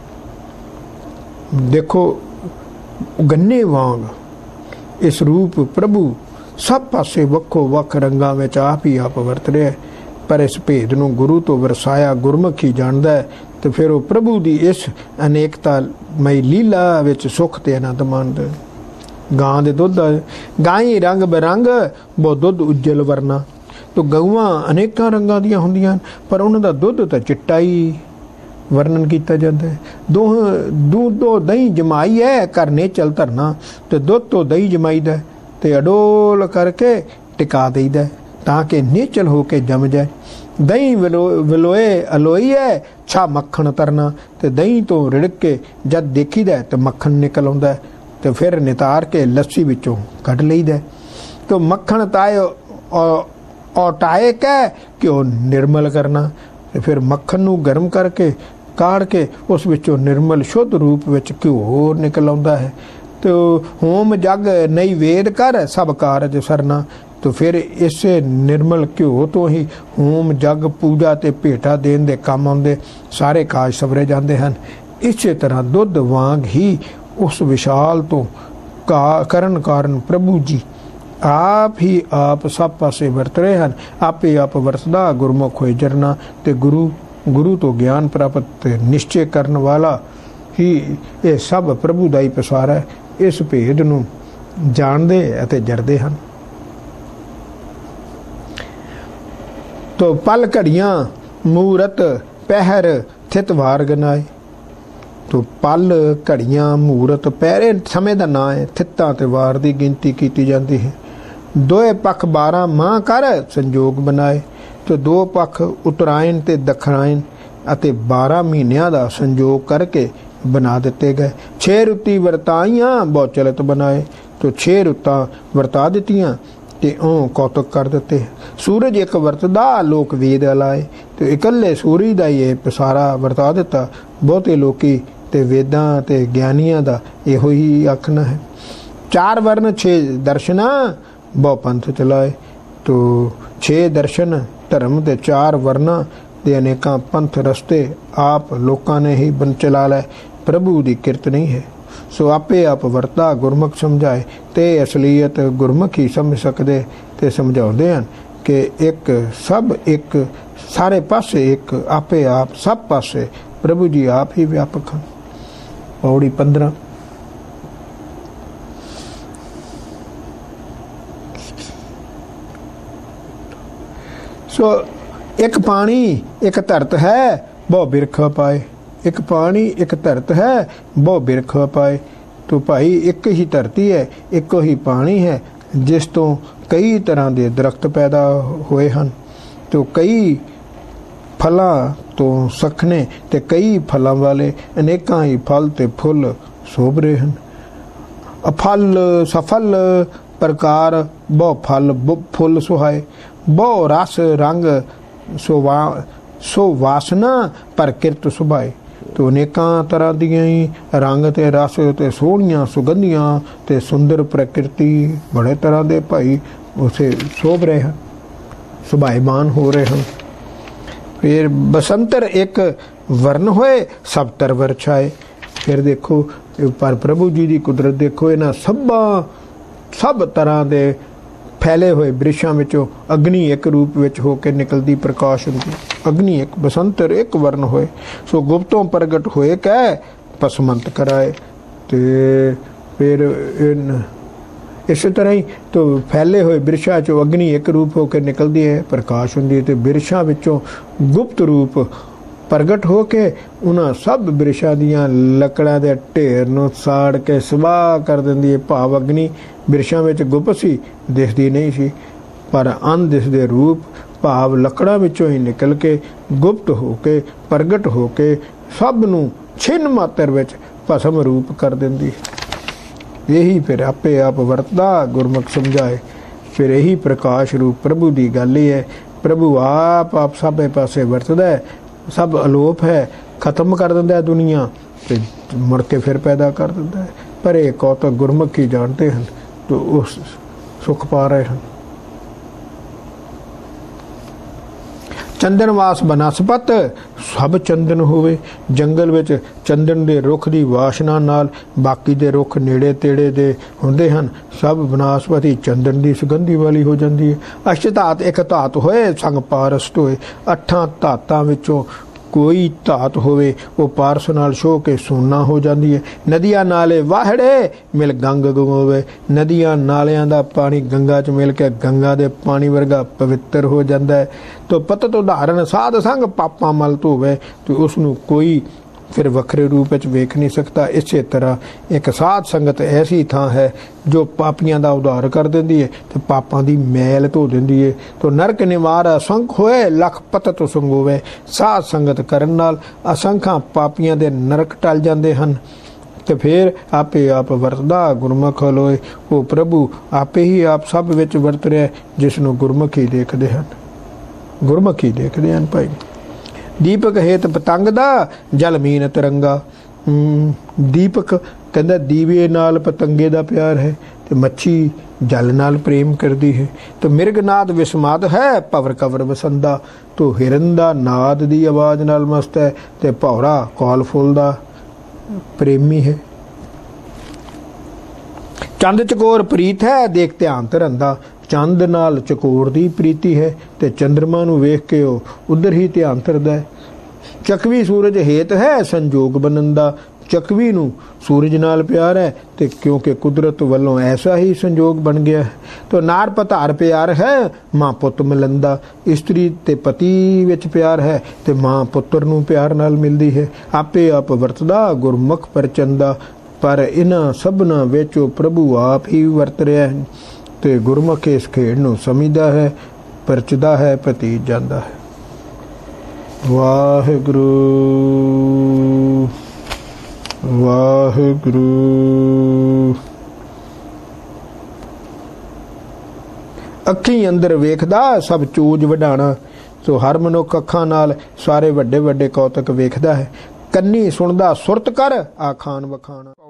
देखो गन्ने वांग इस रूप प्रभु सब पासे वक्खो वख रंगां विच आप ही आप वरत रहा है। पर इस भेद नूं गुरु तो वरसाया गुरमुख ही जाणदा है। तो फिर वो प्रभु की इस अनेकता मई लीला विच सुख ते आनंद माणदा। गां दे दुध गाई रंग बिरंग बहु दुध उज्जल वरना। तो गऊआं अनेकां रंगां दीआं हुंदियां पर उन्हां दा दुध तां चिट्टा ही वर्णन किया जाता है। दोह दूध तो दही जमाई है करने चल धरना तो दुध तो दही जमाईदा ते अडोल करके टिका देईदा ताकि नेचल होके जम जाए। दही विलो विलोए अलोई है छा मक्खन तरना तो दही तो रिड़क के जब देखीदा तो मक्खन निकल आउंदा तो फिर नितार के लस्सी विचों कढ लईदा। तो मक्खन ताए और टाए कह कि वह निर्मल करना तो फिर मक्खन नूं गर्म करके काढ़ के उस विचों निर्मल शुद्ध रूप विच घ्यो निकल आउंदा है। तो होम जग नई वेद कर सब कारज सरना। तो फिर इस निर्मल घ्यो तो ही होम जग पूजा ते भेटा देन दे काम आउंदे सारे काज सवरे जाते हैं। इस तरह दुध वांग ही उस विशाल तो का करन कारण प्रभु जी आप ही आप सब पासे वरत रहे हैं। आपे आप वरसदा गुरमुख होए जरना ते गुरु गुरु तो ज्ञान प्राप्त निश्चय करने वाला ही ये सब प्रभु दा ही पसारा है। इस भेद नूं जाणदे अते जरदे हन। तो पल घड़ियां मूरत पहर थित वार गनाए। तो पल घड़ियां मूरत पहरे समय का नाम है। थित्तां ते वार की गिनती की जाती है। दोए पख बारह माह कर संजोग बनाए। तो दो पख उत्तरायण ते दखरायण अते बारह महीनों का संजोग करके बना दिते गए। छे रुत्ती वरताइयां बहुत चलत बनाए। तो छे रुत्तां वरता दित्तियां ते ओं कौतुक कर दिते। सूरज एक वरतदा लोक वेद लाए। तो इकल्ले सूरज का ही पसारा वरता दिता। बहुते लोकी ते वेदां ते ज्ञानियां दा इहो ही आखना है। चार वर्ण छे दर्शना बहु पंथ चलाए। तो छे दर्शन धर्म ते चार वर्णा दे अनेकां पंथ रस्ते आप लोकां ने ही बन चला लै। प्रभु की किरत नहीं है। सो आपे आप वरता गुरमुख समझाए ते असलीयत गुरमुख ही समझ सकते ते समझाउंदे हन कि एक सब एक सारे पासे एक आपे आप सब पासे प्रभु जी आप ही व्यापक हैं। पौड़ी पंद्रह। सो एक पानी एक धरत है बहु बिरख पाए। एक पानी एक धरत है बहु बिरख पाए। तो भाई एक ही धरती है एक ही पानी है जिस तो कई तरह के दरख्त पैदा हुए हैं। तो कई फलां तो सखने ते कई फलों वाले अनेकां ही फल ते फुल शोभ रहे हैं। अफल सफल प्रकार बहु फल फुल सुहाए। बहु रस रंग सुवा सो वासना पर किरत सुभाए। तो अनेकां तरह दियां ही रंग ते रस ते सोहणियां सुगंधियां ते सुंदर प्रकृति बड़े तरह के भाई उसे शोभ रहे हैं सुभाईमान हो रहे हैं। फिर बसंतर एक वर्ण होए सब तरवर छाए। फिर देखो पर प्रभु जी की कुदरत देखो इन्हां सबा सब तरह के फैले हुए वृक्षां विचों अग्नि एक रूप विच होकर निकलती प्रकाश होंदी। अग्नि एक बसंतर एक वर्ण होए सो गुप्तों प्रगट होए कह पसमंत कराए। ते फिर इन इस तरह ही तो फैले हुए वृक्षां चों अग्नि एक रूप होकर निकलती है प्रकाश होंदी है। तो वृक्षां विचों गुप्त रूप प्रगट हो के उन्हां सब बिरछां दीआं लकड़ां दे ढेर नूं साड़ के सवाह कर दिंदी है। भाव अग्नि बिरछां विच गुप्त सी, दिसदी नहीं सी, पर अनदिसदे रूप भाव लकड़ां विचों ही निकल के गुप्त हो के प्रगट हो के सब नूं छिन मात्र विच भस्म रूप कर दिंदी है। यही फिर आपे आप वरतदा गुरमुख समझाए। फिर यही प्रकाश रूप प्रभु की गल ही है। प्रभु आप आप सब पासे वरतदा है, सब अलोप है, खत्म कर दिंदा है दुनिया ते मुड़ के फिर पैदा कर दिंदा है। पर ये कौतक गुरमुख ही जानते हैं तो उस सुख पा रहे हैं। चंदनवास बनस्पत सब चंदन होवे, जंगल विच चंदन दे रुख दी वासना नाल बाकी दे रुख नेड़े तेड़े दे हुंदे हन। सब बनस्पति चंदन दी सुगंधी वाली हो जाती है। अष्ट धात एक धात होए संग पारस्ट होए, अठां धातां विचों कोई धात होवे वो पारस नाल छो के सोना हो जाती है। नदियां नाले वाहड़े मिल गंग गंगोवे, नदियां नालियां दा पानी गंगा च मिल के गंगा दे पानी वर्गा पवित्र हो जाता है। तो पतत उदाहरण साध संग पापां मल धोवे, तो उसनूं कोई फिर वखरे रूप में वेख नहीं सकता। इसे तरह एक साध संगत ऐसी थां है जो पापियां दा उद्धार कर देंदी है तो पापां दी मैल धो देंदी है। तो नरक निवार असंख होए लख पतत संगोवे, साध संगत करन नाल असंखां पापियां दे नरक टल जांदे हन। तो फिर आपे आप वरतदा गुरमुख होए, वो प्रभु आपे ही आप सब विच वरत रहा जिसनों गुरमुख ही देखदे हन, गुरमुख ही देखदे हन भाई। दीपक हेत पतंग दा जल मीन तिरंगा। दीपक कहंदा दीवे नाल पतंगे दा प्यार है, तो मच्छी जल नाल प्रेम करती है। तो मिर्गनाद विस्माद है पवर कवर बसंदा, तो हिरन दा नाद दी आवाज़ नाल मस्त है, तो भौरा कौल फुल दा प्रेमी है। चंद चकोर प्रीत है देख ध्यान धरंदा, चंद नाल चकोर दी प्रीति है, ते चंद्रमा नूं वेख के वो उधर ही ध्यान धरदा है। चकवी सूरज हेत है संजोग बनंदा, चकवी नूं सूरज नाल प्यार है ते क्योंकि कुदरत वालों ऐसा ही संजोग बन गया है। तो नार पधार प्यार है मां पुत मिलंदा, स्त्री ते पति विच प्यार है ते मां पुत्र नूं प्यार नाल मिलदी है। आपे आप वरतदा गुरमुख परचंदा, पर इन्हां सबना विच प्रभु आप ही वरत रहा है। ते गुरमुख इस खेड नूं समझदा है, परचदा है, पतीत जांदा है। वाहिगुरू वाहिगुरू। अखी अंदर वेखदा सब चूज वढाणा, तो हर मनुख अखां नाल सारे वड्डे वड्डे कौतक वेखदा है। कन्नी सुणदा सुरत कर आखान वखाना।